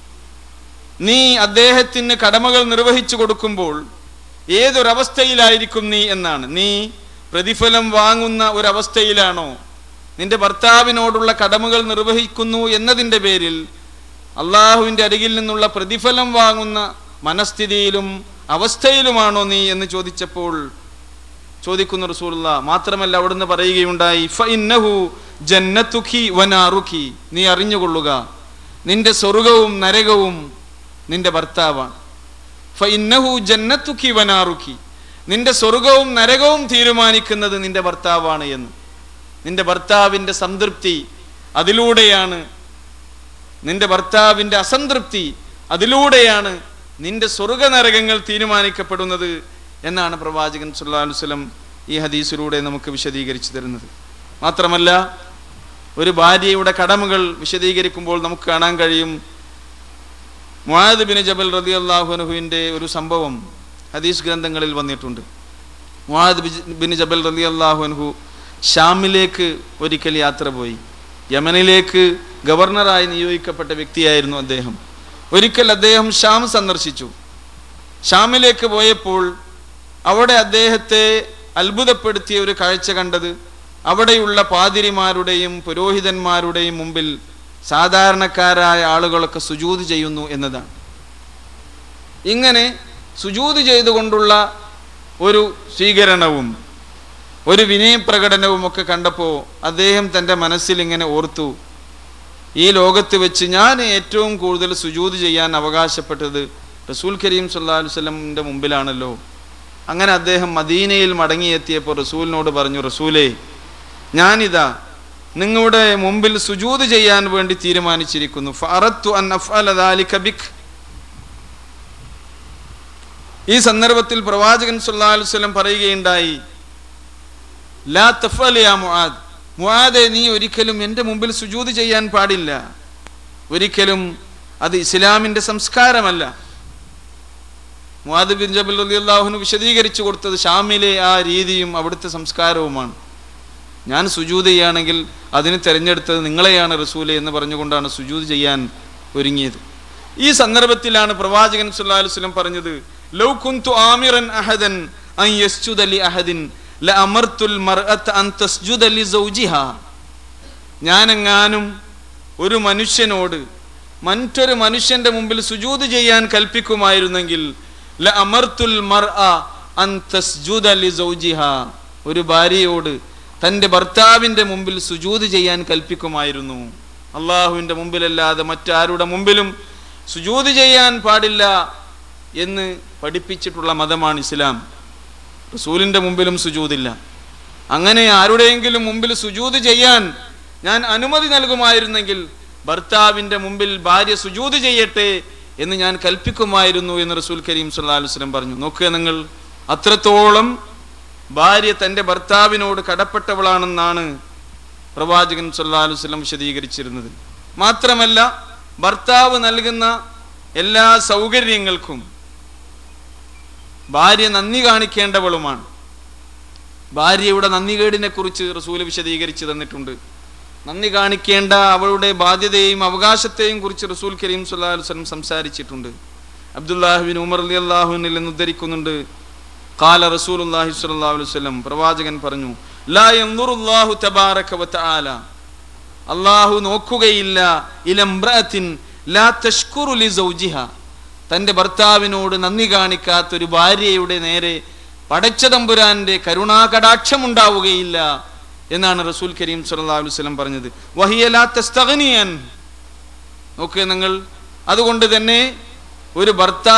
നീ അദ്ദേഹത്തിന് കടമകൾ നിർവഹിച്ചു കൊടുക്കുമ്പോൾ ഏതൊരവസ്ഥയിലായിരിക്കും നീ എന്നാണ്. നീ പ്രതിഫലം വാങ്ങുന്ന ഒരവസ്ഥയിലാണോ? നിന്റെ ഭർത്താവിനോടുള്ള കടമകൾ നിർവഹിക്കുന്നു എന്നതിൻ്റെ പേരിൽ അള്ളാഹുവിൻ്റെ അരികിൽ നിന്നുള്ള പ്രതിഫലം വാങ്ങുന്ന മനസ്ഥിതിയിലും അവസ്ഥയിലുമാണോ നീ എന്ന് ചോദിച്ചപ്പോൾ ചോദിക്കുന്നു റസൂലുള്ളാഹ്. മാത്രമല്ല അവിടുന്ന് പറയുകയുണ്ടായി, ഫഇന്നഹു ജന്നതുകി വനാറുകി, നീ അറിഞ്ഞുകൊള്ളുക, നിന്റെ സ്വർഗവും നരകവും നിന്റെ ഭർത്താവാണ്. ഫഇന്നഹു ജന്നതുകി വനാറുകി, നിന്റെ സ്വർഗവും നരകവും തീരുമാനിക്കുന്നത് നിന്റെ ഭർത്താവാണ് എന്ന്. നിന്റെ ഭർത്താവിൻ്റെ സംതൃപ്തി അതിലൂടെയാണ്, നിന്റെ ഭർത്താവിൻ്റെ അസംതൃപ്തി അതിലൂടെയാണ് നിന്റെ സ്വർഗ നരകങ്ങൾ തീരുമാനിക്കപ്പെടുന്നത് എന്നാണ് പ്രവാചകൻ സല്ലല്ലാഹു അലൈഹി വസല്ലം ഈ ഹദീസിലൂടെ നമുക്ക് വിശദീകരിച്ചു തരുന്നത്. മാത്രമല്ല ഒരു ഭാര്യയുടെ കടമകൾ വിശദീകരിക്കുമ്പോൾ നമുക്ക് കാണാൻ കഴിയും, മുആദ് ബിൻ ജബൽ റളിയല്ലാഹു അൻഹുവിൻ്റെ ഒരു സംഭവം ഹദീസ് ഗ്രന്ഥങ്ങളിൽ വന്നിട്ടുണ്ട്. മുആദ് ബിൻ ജബൽ റളിയല്ലാഹു അൻഹു ഷാമിലേക്ക് ഒരിക്കൽ യാത്ര പോയി. യമനിലേക്ക് ഗവർണറായി നിയോഗിക്കപ്പെട്ട വ്യക്തിയായിരുന്നു അദ്ദേഹം. ഒരിക്കൽ അദ്ദേഹം ഷാം സന്ദർശിച്ചു. ഷാമിലേക്ക് പോയപ്പോൾ അവിടെ അദ്ദേഹത്തെ അത്ഭുതപ്പെടുത്തിയ ഒരു കാഴ്ച കണ്ടത്, അവിടെയുള്ള പാതിരിമാരുടെയും പുരോഹിതന്മാരുടെയും മുമ്പിൽ സാധാരണക്കാരായ ആളുകളൊക്കെ സുജൂദ് ചെയ്യുന്നു എന്നതാണ്. ഇങ്ങനെ സുജൂദ് ചെയ്തുകൊണ്ടുള്ള ഒരു സ്വീകരണവും ഒരു വിനയപ്രകടനവും ഒക്കെ കണ്ടപ്പോൾ അദ്ദേഹം തൻ്റെ മനസ്സിൽ ഇങ്ങനെ ഓർത്തു, ഈ ലോകത്ത് വെച്ച് ഞാൻ ഏറ്റവും കൂടുതൽ സുജൂദ് ചെയ്യാൻ അവകാശപ്പെട്ടത് റസൂൽ കരീം സല്ലല്ലാഹു അലൈഹി വസല്ലമിൻ്റെ മുമ്പിലാണല്ലോ. അങ്ങനെ അദ്ദേഹം മദീനയിൽ മടങ്ങിയെത്തിയപ്പോൾ റസൂലിനോട് പറഞ്ഞു, റസൂലേ, ഞാനിതാ നിങ്ങളുടെ മുമ്പിൽ സുജൂദ് ചെയ്യാൻ വേണ്ടി തീരുമാനിച്ചിരിക്കുന്നു. ഫഅറദ്തു അൻ അഫ്അല ദാലിക ബിക്. ഈ സന്ദർഭത്തിൽ പ്രവാചകൻ സല്ലല്ലാഹു അലൈഹി വസല്ലം പറയുകയുണ്ടായി, ലാ തഫഅൽ യാ മുആദ്, മുആദേ, നീ ഒരിക്കലും എൻ്റെ മുമ്പിൽ സുജൂദ് ചെയ്യാൻ പാടില്ല. ഒരിക്കലും അത് ഇസ്ലാമിൻ്റെ സംസ്കാരമല്ല. മുആദ് ബിൻ ജബൽ റളിയല്ലാഹു അൻഹു വിശദീകരിച്ചു കൊടുത്തത് ഷാമിലെ ആ രീതിയും അവിടുത്തെ സംസ്കാരവുമാണ്. ഞാൻ സുജൂദ് ചെയ്യുകയാണെങ്കിൽ അതിന് തിരഞ്ഞെടുത്തത് നിങ്ങളെയാണ് റസൂലേ എന്ന് പറഞ്ഞുകൊണ്ടാണ് സുജൂദ് ചെയ്യാൻ ഒരുങ്ങിയത്. ഈ സന്ദർഭത്തിലാണ് പ്രവാചകൻ സല്ലല്ലാഹു അലൈഹി വസല്ലം പറഞ്ഞത്, ലൗ കുന്തു ആമിറൻ അഹദൻ അൻ യസ്ജുദ ലി അഹദിൻ ലഅമർതുൽ മർഅത അൻ തസ്ജുദ ലി സൗജിഹാ. ഞാനെങ്ങാനും ഒരു മനുഷ്യനോട് മറ്റൊരു മനുഷ്യന്റെ മുമ്പിൽ സുജൂദ് ചെയ്യാൻ കൽപ്പിക്കുമായിരുന്നെങ്കിൽ ലഅമർതുൽ മർഅ അൻ തസ്ജുദ ലിസൗജിഹാ, ഒരു ഭാര്യയോട് തൻ്റെ ഭർത്താവിൻ്റെ മുമ്പിൽ സുജൂദ് ചെയ്യാൻ കൽപ്പിക്കുമായിരുന്നു. അള്ളാഹുവിൻ്റെ മുമ്പിലല്ലാതെ മറ്റാരുടെ മുമ്പിലും സുജൂദ് ചെയ്യാൻ പാടില്ല എന്ന് പഠിപ്പിച്ചിട്ടുള്ള മതമാണ് ഇസ്ലാം. റസൂലിൻ്റെ മുമ്പിലും സുജൂദില്ല. അങ്ങനെ ആരുടെയെങ്കിലും മുമ്പിൽ സുജൂദ് ചെയ്യാൻ ഞാൻ അനുമതി നൽകുമായിരുന്നെങ്കിൽ ഭർത്താവിൻ്റെ മുമ്പിൽ ഭാര്യ സുജൂദ് ചെയ്യട്ടെ എന്ന് ഞാൻ കൽപ്പിക്കുമായിരുന്നു എന്ന് റസൂൽ കരീം സല്ലല്ലാഹു അലൈഹി വസല്ലം പറഞ്ഞു. നോക്കുക നിങ്ങൾ, അത്രത്തോളം ഭാര്യ തൻ്റെ ഭർത്താവിനോട് കടപ്പെട്ടവളാണെന്നാണ് പ്രവാചകൻ സല്ലല്ലാഹു അലൈഹി വസല്ലം വിശദീകരിച്ചിരുന്നത്. മാത്രമല്ല ഭർത്താവ് നൽകുന്ന എല്ലാ സൗകര്യങ്ങൾക്കും ഭാര്യ നന്ദി കാണിക്കേണ്ടവളുമാണ്. ഭാര്യയുടെ നന്ദികേടിനെ കുറിച്ച് റസൂൽ വിശദീകരിച്ച് തന്നിട്ടുണ്ട്. നന്ദി കാണിക്കേണ്ട അവളുടെ ബാധ്യതയെയും അവകാശത്തെയും കുറിച്ച് റസൂൽ കരീം സല്ലല്ലാഹു അലൈഹി വസല്ലം സംസാരിച്ചിട്ടുണ്ട്. അബ്ദുല്ലാഹി ബിൻ ഉമർ റളിയല്ലാഹു അൻഹു നിന്ന് ഉദ്ധരിക്കുന്നുണ്ട്, ഖാല റസൂലുള്ളാഹി സ്വല്ലല്ലാഹു അലൈഹി വസല്ലം, പ്രവാചകൻ പറഞ്ഞു, ലാ യൻദുറുല്ലാഹു തബാറക വതആല, അല്ലാഹു നോക്കുകയില്ല ഇലംറഅത്തിൻ ലാ തഷ്കുറു ലിസൗജിഹാ, തൻ്റെ ഭർത്താവിനോട് നന്ദി കാണിക്കാത്തൊരു ഭാര്യയുടെ നേരെ പടച്ച തമ്പുരാന്റെ കരുണാകടാക്ഷം ഉണ്ടാവുകയില്ല എന്നാണ് റസൂൽ കരീം സല്ലല്ലാഹു അലൈഹി വസല്ലം പറഞ്ഞത്. വഹിയ ലാ തസ്തഗ്നിയൻ, നോക്കുക നിങ്ങൾ, അതുകൊണ്ട് തന്നെ ഒരു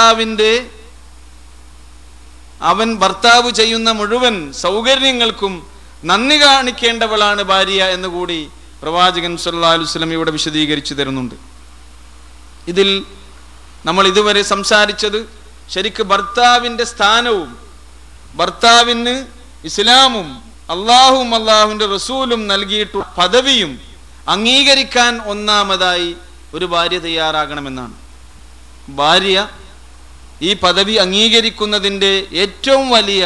ഭർത്താവ് ചെയ്യുന്ന മുഴുവൻ സൗകര്യങ്ങൾക്കും നന്ദി കാണിക്കേണ്ടവളാണ് ഭാര്യ എന്നുകൂടി പ്രവാചകൻ സല്ലല്ലാഹു അലൈഹി വസല്ലം ഇവിടെ വിശദീകരിച്ചു തരുന്നുണ്ട്. ഇതിൽ നമ്മൾ ഇതുവരെ സംസാരിച്ചത് ശരിക്ക് ഭർത്താവിൻ്റെ സ്ഥാനവും ഭർത്താവിന് ഇസ്ലാമും അള്ളാഹുവും അള്ളാഹുവിൻ്റെ റസൂലും നൽകിയിട്ടുള്ള പദവിയും അംഗീകരിക്കാൻ ഒന്നാമതായി ഒരു ഭാര്യ തയ്യാറാകണമെന്നാണ്. ഭാര്യ ഈ പദവി അംഗീകരിക്കുന്നതിൻ്റെ ഏറ്റവും വലിയ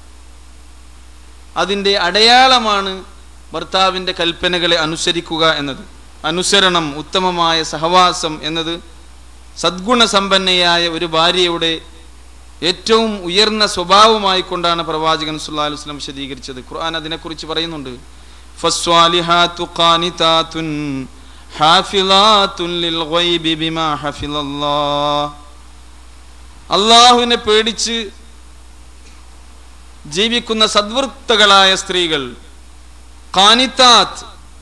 അതിൻ്റെ അടയാളമാണ് ഭർത്താവിൻ്റെ കൽപ്പനകളെ അനുസരിക്കുക എന്നത്. അനുസരണം, ഉത്തമമായ സഹവാസം എന്നത് സദ്ഗുണസമ്പന്നയായ ഒരു ഭാര്യയുടെ ഏറ്റവും ഉയർന്ന സ്വഭാവമായി കൊണ്ടാണ് പ്രവാചകൻ സല്ലല്ലാഹു അലൈഹി വസല്ലം വിശദീകരിച്ചത്. ഖുർആൻ അതിനെക്കുറിച്ച് പറയുന്നുണ്ട്, ഫസ്വാലിഹാതു ഖാനിതാതുൻ ഹാഫിളാതുൻ ലിൽ ഗൈബി ബിമാ ഹഫിളല്ലാഹ്, അല്ലാഹുവിനെ പേടിച്ച് ജീവിക്കുന്ന സദ്വൃത്തകളായ സ്ത്രീകൾ, ഖാനിതാത്ത്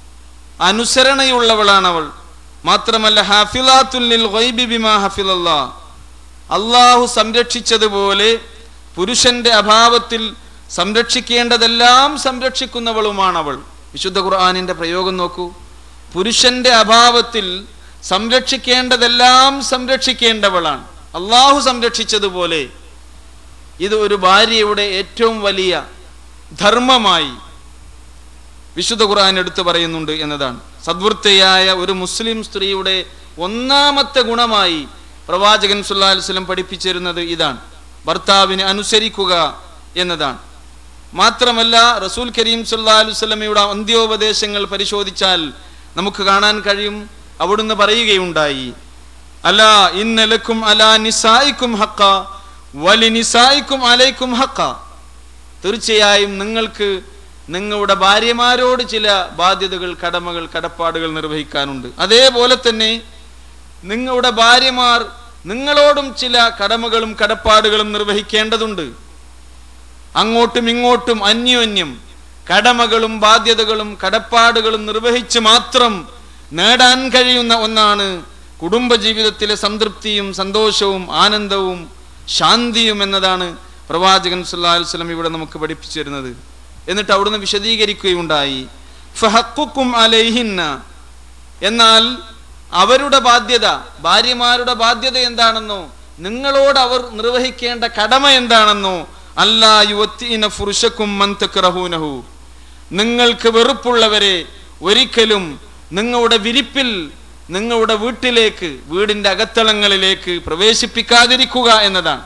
അനുസരണയുള്ളവളാണവൾ, മാത്രമല്ല ഹാഫിളാതുൻ ലിൽ ഗൈബി ബിമാ ഹഫിളല്ലാഹ്, അള്ളാഹു സംരക്ഷിച്ചതുപോലെ പുരുഷന്റെ അഭാവത്തിൽ സംരക്ഷിക്കേണ്ടതെല്ലാം സംരക്ഷിക്കുന്നവളുമാണവൾ. വിശുദ്ധ ഖുർആനിന്റെ പ്രയോഗം നോക്കൂ, പുരുഷന്റെ അഭാവത്തിൽ സംരക്ഷിക്കേണ്ടതെല്ലാം സംരക്ഷിക്കേണ്ടവളാണ്, അള്ളാഹു സംരക്ഷിച്ചതുപോലെ. ഇത് ഒരു ഭാര്യയുടെ ഏറ്റവും വലിയ ധർമ്മമായി വിശുദ്ധ ഖുർആൻ എടുത്തു പറയുന്നുണ്ട് എന്നതാണ്. സദ്വൃത്തയായ ഒരു മുസ്ലിം സ്ത്രീയുടെ ഒന്നാമത്തെ ഗുണമായി പ്രവാചകൻ സല്ലല്ലാഹു അലൈഹി വസല്ലം പഠിപ്പിച്ചിരുന്നത് ഇതാണ്, ഭർത്താവിനെ അനുസരിക്കുക എന്നതാണ്. മാത്രമല്ല റസൂൽ കരീം സല്ലല്ലാഹു അലൈഹി വസല്ലമയുടെ അന്ത്യോപദേശങ്ങൾ പരിശോധിച്ചാൽ നമുക്ക് കാണാൻ കഴിയും, അവിടുന്ന് പറയുകയുണ്ടായി, അലാ ഇന്ന ലക്കും അലാ നിസായിക്കും ഹഖ വലിനിസായിക്കും അലൈക്കും ഹഖ, തീർച്ചയായും നിങ്ങൾക്ക് നിങ്ങളുടെ ഭാര്യമാരോട് ചില ബാധ്യതകൾ, കടമകൾ, കടപ്പാടുകൾ നിർവഹിക്കാനുണ്ട്. അതേപോലെ തന്നെ നിങ്ങളുടെ ഭാര്യമാർ നിങ്ങളോടും ചില കടമകളും കടപ്പാടുകളും നിർവഹിക്കേണ്ടതുണ്ട്. അങ്ങോട്ടും ഇങ്ങോട്ടും അന്യോന്യം കടമകളും ബാധ്യതകളും കടപ്പാടുകളും നിർവഹിച്ച് മാത്രം നേടാൻ കഴിയുന്ന ഒന്നാണ് കുടുംബജീവിതത്തിലെ സംതൃപ്തിയും സന്തോഷവും ആനന്ദവും ശാന്തിയും എന്നതാണ് പ്രവാചകൻ സല്ലല്ലാഹു അലൈഹി വസല്ലം ഇവിടെ നമുക്ക് പഠിപ്പിച്ചു തരുന്നത്. എന്നിട്ട് അവിടുന്ന് വിശദീകരിക്കുകയുണ്ടായി, ഫഹഖുക്കും അലൈഹിന്ന, എന്നാൽ അവരുടെ ബാധ്യത, ഭാര്യമാരുടെ ബാധ്യത എന്താണെന്നോ, നിങ്ങളോട് അവർ നിർവഹിക്കേണ്ട കടമ എന്താണെന്നോ, അല്ലാ യുവത്തീന ഫുർഷക്കും മൻ തക്റഹൂനഹു, നിങ്ങൾക്ക് വെറുപ്പുള്ളവരെ ഒരിക്കലും നിങ്ങളുടെ വിരിപ്പിൽ, നിങ്ങളുടെ വീട്ടിലേക്ക്, വീടിന്റെ അകത്തളങ്ങളിലേക്ക് പ്രവേശിപ്പിക്കാതിരിക്കുക എന്നതാണ്.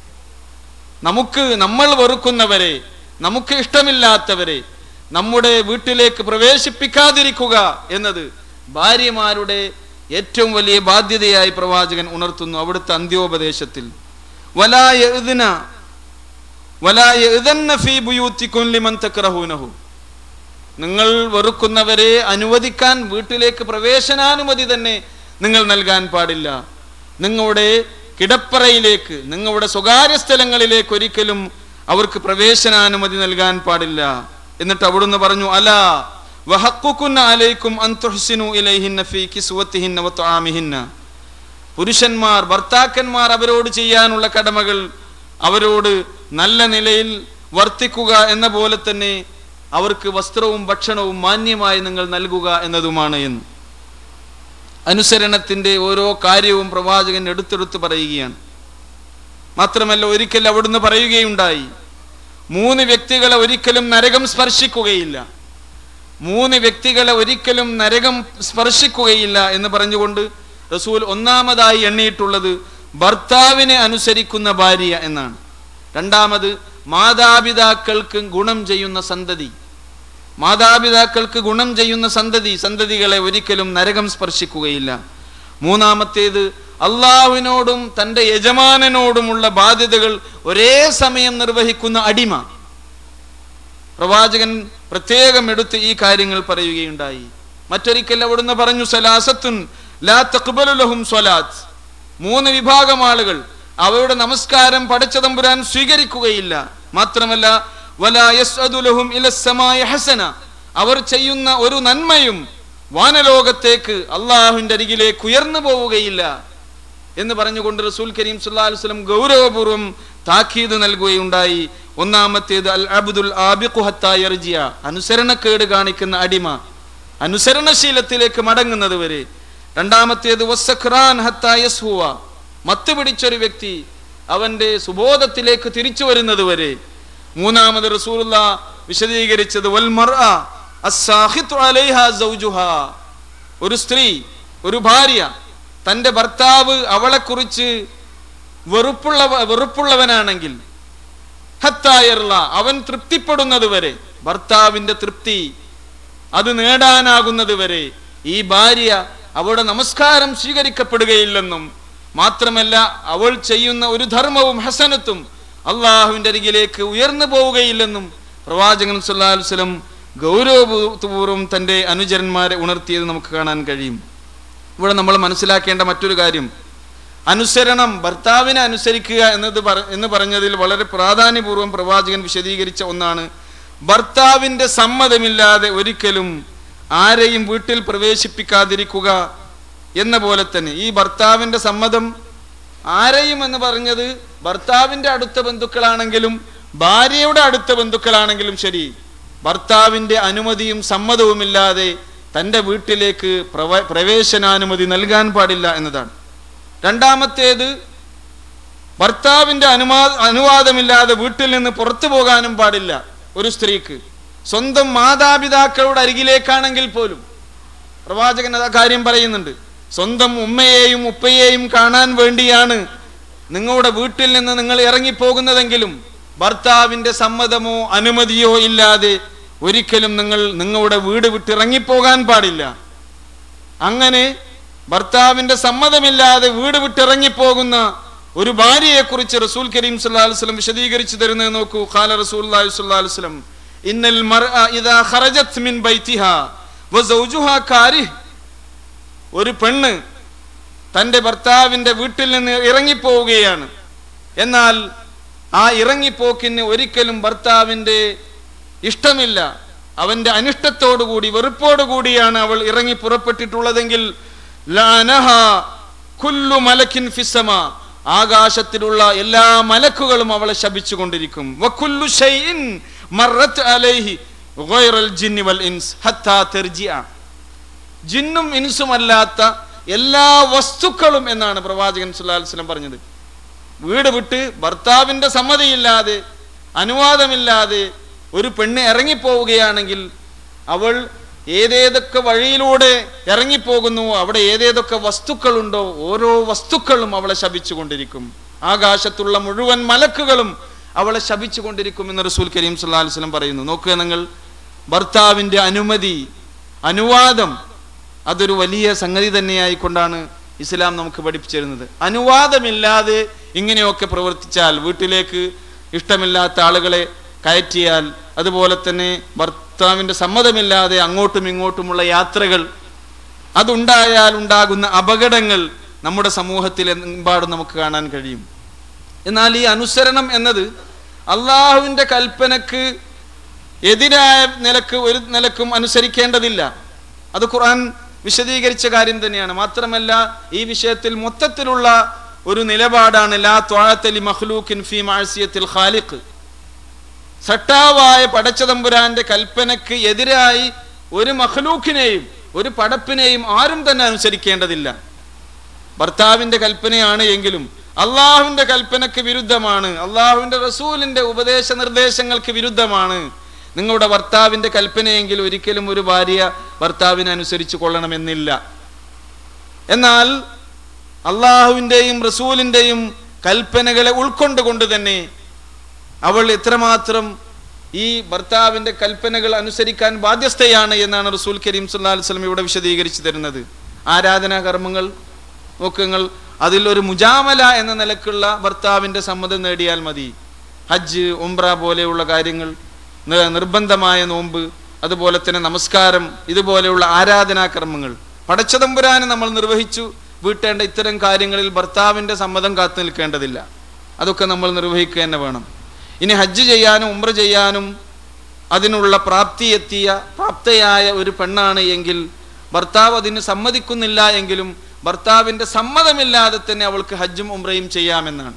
നമ്മൾ വെറുക്കുന്നവരെ, നമുക്ക് ഇഷ്ടമില്ലാത്തവരെ നമ്മുടെ വീട്ടിലേക്ക് പ്രവേശിപ്പിക്കാതിരിക്കുക എന്നത് ഭാര്യമാരുടെ ഏറ്റവും വലിയ ബാധ്യതയായി പ്രവാചകൻ ഉണർത്തുന്നു അവിടുത്തെ അന്ത്യോപദേശത്തിൽ. നിങ്ങൾ വെറുക്കുന്നവരെ അനുവദിക്കാൻ, വീട്ടിലേക്ക് പ്രവേശനാനുമതി തന്നെ നിങ്ങൾ നൽകാൻ പാടില്ല. നിങ്ങളുടെ കിടപ്പറയിലേക്ക്, നിങ്ങളുടെ സ്വകാര്യ സ്ഥലങ്ങളിലേക്ക് ഒരിക്കലും അവർക്ക് പ്രവേശനാനുമതി നൽകാൻ പാടില്ല. എന്നിട്ട് അവിടുന്ന് പറഞ്ഞു, അലാ വഹഖുകുന്ന അലൈക്കും അൻ തുഹ്സിനു ഇലൈഹിന്ന ഫീ കിസ്വതിഹിന്ന വതആമിഹിന്ന. പുരുഷന്മാർ, ഭർത്താക്കന്മാർ അവരോട് ചെയ്യാനുള്ള കടമകൾ അവരോട് നല്ല നിലയിൽ വർത്തിക്കുക എന്ന പോലെ തന്നെ അവർക്ക് വസ്ത്രവും ഭക്ഷണവും മാന്യമായി നിങ്ങൾ നൽകുക എന്നതുമാണ് എന്ന്. അനുസരണത്തിന്റെ ഓരോ കാര്യവും പ്രവാചകൻ എടുത്തെടുത്ത് പറയുകയാണ്. മാത്രമല്ല, ഒരിക്കൽ അവിടുന്ന് പറയുകയുണ്ടായി, 3 വ്യക്തികളെ ഒരിക്കലും നരകം സ്പർശിക്കുകയില്ല, 3 വ്യക്തികളെ ഒരിക്കലും നരകം സ്പർശിക്കുകയില്ല എന്ന് പറഞ്ഞുകൊണ്ട് റസൂൽ ഒന്നാമതായി എണ്ണിയിട്ടുള്ളത് ഭർത്താവിനെ അനുസരിക്കുന്ന ഭാര്യ എന്നാണ്. രണ്ടാമത് മാതാപിതാക്കൾക്ക് ഗുണം ചെയ്യുന്ന സന്തതി, മാതാപിതാക്കൾക്ക് ഗുണം ചെയ്യുന്ന സന്തതികളെ ഒരിക്കലും നരകം സ്പർശിക്കുകയില്ല. മൂന്നാമത്തേത് അള്ളാഹുവിനോടും തൻ്റെ യജമാനനോടുമുള്ള ബാധ്യതകൾ ഒരേ സമയം നിർവഹിക്കുന്ന അടിമ. പ്രവാചകൻ പ്രത്യേകം എടുത്ത് ഈ കാര്യങ്ങൾ പറയുകയുണ്ടായി. മറ്റൊരിക്കൽ അവിടുന്ന് പറഞ്ഞു, സലാസത്തുൻ ലാ തഖ്ബലു ലഹും സ്വലാത്ത്. 3 വിഭാഗം ആളുകൾ, അവരുടെ നമസ്കാരം പടച്ച തമ്പുരാൻ സ്വീകരിക്കുകയില്ല. മാത്രമല്ല, വലാ യസ്അദു ലഹും ഇലസ് സമാഇ ഹസന. അവർ ചെയ്യുന്ന ഒരു നന്മയും വാനലോകത്തേക്ക് അള്ളാഹുവിന്റെ അരികിലേക്ക് ഉയർന്നു പോവുകയില്ല എന്ന് പറഞ്ഞുകൊണ്ട് റസൂൽ കരീം സല്ലല്ലാഹു അലൈഹി വസല്ലം ഗൗരവപൂർവ്വം താക്കീത് നൽകുകയുണ്ടായി. ഒന്നാമത്തേത് അൽ അബ്ദുൽ ആബിഖു ഹത്താ യർജിയ, അനുസരണക്കേട് കാണിക്കുന്ന അടിമ, അനുസരണശീലത്തിലേക്ക് മടങ്ങുന്നത് വരെ. രണ്ടാമത്തേത് വസ്സഖ്റാൻ ഹത്താ യസ്ഹുവ, മത്ത് പിടിച്ചൊരു വ്യക്തി അവന്റെ സുബോധത്തിലേക്ക് തിരിച്ചു വരുന്നത് വരെ. മൂന്നാമത് റസൂലുള്ളാഹ് വിശദീകരിച്ചത് വൽ മർഅ അസ്സാഖിതു അലൈഹാ സൗജുഹാ, ഒരു ഒരു ഭാര്യ തൻ്റെ ഭർത്താവ് അവളെക്കുറിച്ച് വെറുപ്പുള്ളവനാണെങ്കിൽ ഹത്തായർല, അവൻ തൃപ്തിപ്പെടുന്നത് വരെ, ഭർത്താവിന്റെ തൃപ്തി അത് നേടാനാകുന്നത് വരെ ഈ ഭാര്യ അവളുടെ നമസ്കാരം സ്വീകരിക്കപ്പെടുകയില്ലെന്നും മാത്രമല്ല അവൾ ചെയ്യുന്ന ഒരു ധർമ്മവും ഹസനത്തും അള്ളാഹുവിന്റെ അരികിലേക്ക് ഉയർന്നു പോവുകയില്ലെന്നും പ്രവാചകൻ സല്ലല്ലാഹു അലൈഹി വസല്ലം ഗൗരവപൂർവ്വം തൻ്റെ അനുചരന്മാരെ ഉണർത്തിയത് നമുക്ക് കാണാൻ കഴിയും. ഇവിടെ നമ്മൾ മനസ്സിലാക്കേണ്ട മറ്റൊരു കാര്യം, അനുസരണം, ഭർത്താവിനെ അനുസരിക്കുക എന്ന് പറഞ്ഞതിൽ വളരെ പ്രാധാന്യപൂർവ്വം പ്രവാചകൻ വിശദീകരിച്ച ഒന്നാണ്. ഭർത്താവിന്റെ സമ്മതമില്ലാതെ ഒരിക്കലും ആരെയും വീട്ടിൽ പ്രവേശിപ്പിക്കാതിരിക്കുക എന്ന പോലെ തന്നെ ഈ ഭർത്താവിന്റെ സമ്മതം, ആരെയും എന്ന് പറഞ്ഞത് ഭർത്താവിന്റെ അടുത്ത ബന്ധുക്കളാണെങ്കിലും ഭാര്യയുടെ അടുത്ത ബന്ധുക്കളാണെങ്കിലും ശരി, ഭർത്താവിന്റെ അനുമതിയും സമ്മതവുമില്ലാതെ തൻ്റെ വീട്ടിലേക്ക് പ്രവേശനാനുമതി നൽകാൻ പാടില്ല എന്നതാണ്. രണ്ടാമത്തേത്, ഭർത്താവിന്റെ അനുവാദമില്ലാതെ വീട്ടിൽ നിന്ന് പുറത്തു പോകാനും പാടില്ല ഒരു സ്ത്രീക്ക്. സ്വന്തം മാതാപിതാക്കളുടെ അരികിലേക്കാണെങ്കിൽ പോലും പ്രവാചകൻ ആ കാര്യം പറയുന്നുണ്ട്. സ്വന്തം ഉമ്മയെയും ഉപ്പയെയും കാണാൻ വേണ്ടിയാണ് നിങ്ങളുടെ വീട്ടിൽ നിന്ന് നിങ്ങൾ ഇറങ്ങിപ്പോകുന്നതെങ്കിലും ഭർത്താവിന്റെ സമ്മതമോ അനുമതിയോ ഇല്ലാതെ ഒരിക്കലും നിങ്ങളുടെ വീട് വിട്ടിറങ്ങിപ്പോകാൻ പാടില്ല. അങ്ങനെ ഭർത്താവിന്റെ സമ്മതമില്ലാതെ വീട് വിട്ടിറങ്ങിപ്പോകുന്ന ഒരു ഭാര്യയെ കുറിച്ച് റസൂൽ കരീം സല്ലല്ലാഹു അലൈഹി വസല്ലം വിശദീകരിച്ചു തരുന്നത് നോക്കൂ. ഖാല റസൂലുള്ളാഹി സ്വല്ലല്ലാഹു അലൈഹി വസല്ലം ഇന്നൽ മർഅ ഇദാ ഖറജത് മിൻ ബൈതിഹാ വസൗജുഹാ കാരിഹ്. ഒരു പെണ്ണ് തൻ്റെ ഭർത്താവിന്റെ വീട്ടിൽ നിന്ന് ഇറങ്ങിപ്പോവുകയാണ്. എന്നാൽ ആ ഇറങ്ങിപ്പോക്കിന് ഒരിക്കലും ഭർത്താവിന്റെ ഇഷ്ടമില്ല, അവന്റെ അനിഷ്ടത്തോടുകൂടി വെറുപ്പോടുകൂടിയാണ് അവൾ ഇറങ്ങി പുറപ്പെട്ടിട്ടുള്ളതെങ്കിൽ ലാനഹാ കുല്ലു മലക്കിൻ ഫിസ്സമാ, ആകാശത്തിലുള്ള എല്ലാ മലക്കുകളും അവളെ ശപിച്ചുകൊണ്ടിരിക്കും. വകുല്ലു ഷൈഇൻ മറത് അലൈഹി ഗൈറൽ ജിന്നി വൽ ഇൻസ് ഹത്താ തർജിഅ, ജിന്നും ഇൻസും അല്ലാത്ത എല്ലാ വസ്തുക്കളും എന്നാണ് പ്രവാചകൻ സല്ലല്ലാഹു അലൈഹി വസല്ലം പറഞ്ഞത്. വീട് വിട്ട് ഭർത്താവിന്റെ സമ്മതിയില്ലാതെ അനുവാദമില്ലാതെ ഒരു പെണ്ണ് ഇറങ്ങിപ്പോവുകയാണെങ്കിൽ അവൾ ഏതേതൊക്കെ വഴിയിലൂടെ ഇറങ്ങിപ്പോകുന്നുവോ അവിടെ ഏതേതൊക്കെ വസ്തുക്കളുണ്ടോ ഓരോ വസ്തുക്കളും അവളെ ശപിച്ചുകൊണ്ടിരിക്കും. ആകാശത്തുള്ള മുഴുവൻ മലക്കുകളും അവളെ ശപിച്ചുകൊണ്ടിരിക്കും എന്ന് റസൂൽ കരീം സല്ലല്ലാഹു അലൈഹി വസല്ലം പറയുന്നു. നോക്കുക നിങ്ങൾ, ഭർത്താവിന്റെ അനുവാദം അതൊരു വലിയ സംഗതി തന്നെയായിക്കൊണ്ടാണ് ഇസ്ലാം നമുക്ക് പഠിപ്പിച്ചിരുന്നത്. അനുവാദമില്ലാതെ ഇങ്ങനെയൊക്കെ പ്രവർത്തിച്ചാൽ, വീട്ടിലേക്ക് ഇഷ്ടമില്ലാത്ത ആളുകളെ കയറ്റിയാൽ, അതുപോലെ തന്നെ ഭർത്താവിന്റെ സമ്മതമില്ലാതെ അങ്ങോട്ടും ഇങ്ങോട്ടുമുള്ള യാത്രകൾ, അതുണ്ടായാൽ ഉണ്ടാകുന്ന അപകടങ്ങൾ നമ്മുടെ സമൂഹത്തിൽ എമ്പാടും നമുക്ക് കാണാൻ കഴിയും. എന്നാൽ ഈ അനുസരണം എന്നത് അള്ളാഹുവിൻ്റെ കൽപ്പനക്ക് എതിരായ നിലക്ക് ഒരു നിലക്കും അനുസരിക്കേണ്ടതില്ല. അത് ഖുർആൻ വിശദീകരിച്ച കാര്യം തന്നെയാണ്. മാത്രമല്ല ഈ വിഷയത്തിൽ മൊത്തത്തിലുള്ള ഒരു നിലപാടാണ് ലാ ത്വഅത ലി മഖ്ലൂഖിൻ ഫീ മഅസിയത്തിൽ ഖാലിഖ്. സട്ടാവായ പടച്ചതമ്പുരാന്റെ കൽപ്പനക്ക് എതിരായി ഒരു മഖ്ലൂഖിനെയും ഒരു പടപ്പിനെയും ആരും തന്നെ അനുസരിക്കേണ്ടതില്ല. ഭർത്താവിന്റെ കൽപ്പനയാണ് എങ്കിലും അള്ളാഹുവിന്റെ കൽപ്പനക്ക് വിരുദ്ധമാണ്, അള്ളാഹുവിന്റെ റസൂലിന്റെ ഉപദേശ നിർദ്ദേശങ്ങൾക്ക് വിരുദ്ധമാണ് നിങ്ങളുടെ ഭർത്താവിന്റെ കൽപ്പനയെങ്കിൽ ഒരിക്കലും ഒരു ഭാര്യ ഭർത്താവിനെ അനുസരിച്ചു കൊള്ളണമെന്നില്ല. എന്നാൽ അള്ളാഹുവിൻ്റെയും റസൂലിൻ്റെയും കൽപ്പനകളെ ഉൾക്കൊണ്ടുകൊണ്ട് തന്നെ അവൾ എത്രമാത്രം ഈ ഭർത്താവിൻ്റെ കൽപ്പനകൾ അനുസരിക്കാൻ ബാധ്യസ്ഥയാണ് എന്നാണ് റസൂൽ കരീം സല്ലല്ലാഹു അലൈഹി വസല്ലം ഇവിടെ വിശദീകരിച്ചു തരുന്നത്. ആരാധനാ കർമ്മങ്ങൾ നോക്കുങ്ങൾ, അതിലൊരു മുജാമല എന്ന നിലക്കുള്ള ഭർത്താവിൻ്റെ സമ്മതം നേടിയാൽ മതി. ഹജ്ജ്, ഉംറ പോലെയുള്ള കാര്യങ്ങൾ, നിർബന്ധമായ നോമ്പ്, അതുപോലെ തന്നെ നമസ്കാരം, ഇതുപോലെയുള്ള ആരാധനാ കർമ്മങ്ങൾ പടച്ചതമ്പുരാനെ നമ്മൾ നിർവഹിച്ചു വീട്ടേണ്ട ഇത്തരം കാര്യങ്ങളിൽ ഭർത്താവിൻ്റെ സമ്മതം കാത്തു നിൽക്കേണ്ടതില്ല. അതൊക്കെ നമ്മൾ നിർവഹിക്കുക തന്നെ വേണം. ഇനി ഹജ്ജ് ചെയ്യാനും ഉംറ ചെയ്യാനും അതിനുള്ള പ്രാപ്തയായ ഒരു പെണ്ണാണ് എങ്കിൽ ഭർത്താവ് അതിന് സമ്മതിക്കുന്നില്ല എങ്കിലും ഭർത്താവിൻ്റെ സമ്മതമില്ലാതെ തന്നെ അവൾക്ക് ഹജ്ജും ഉംറയും ചെയ്യാമെന്നാണ്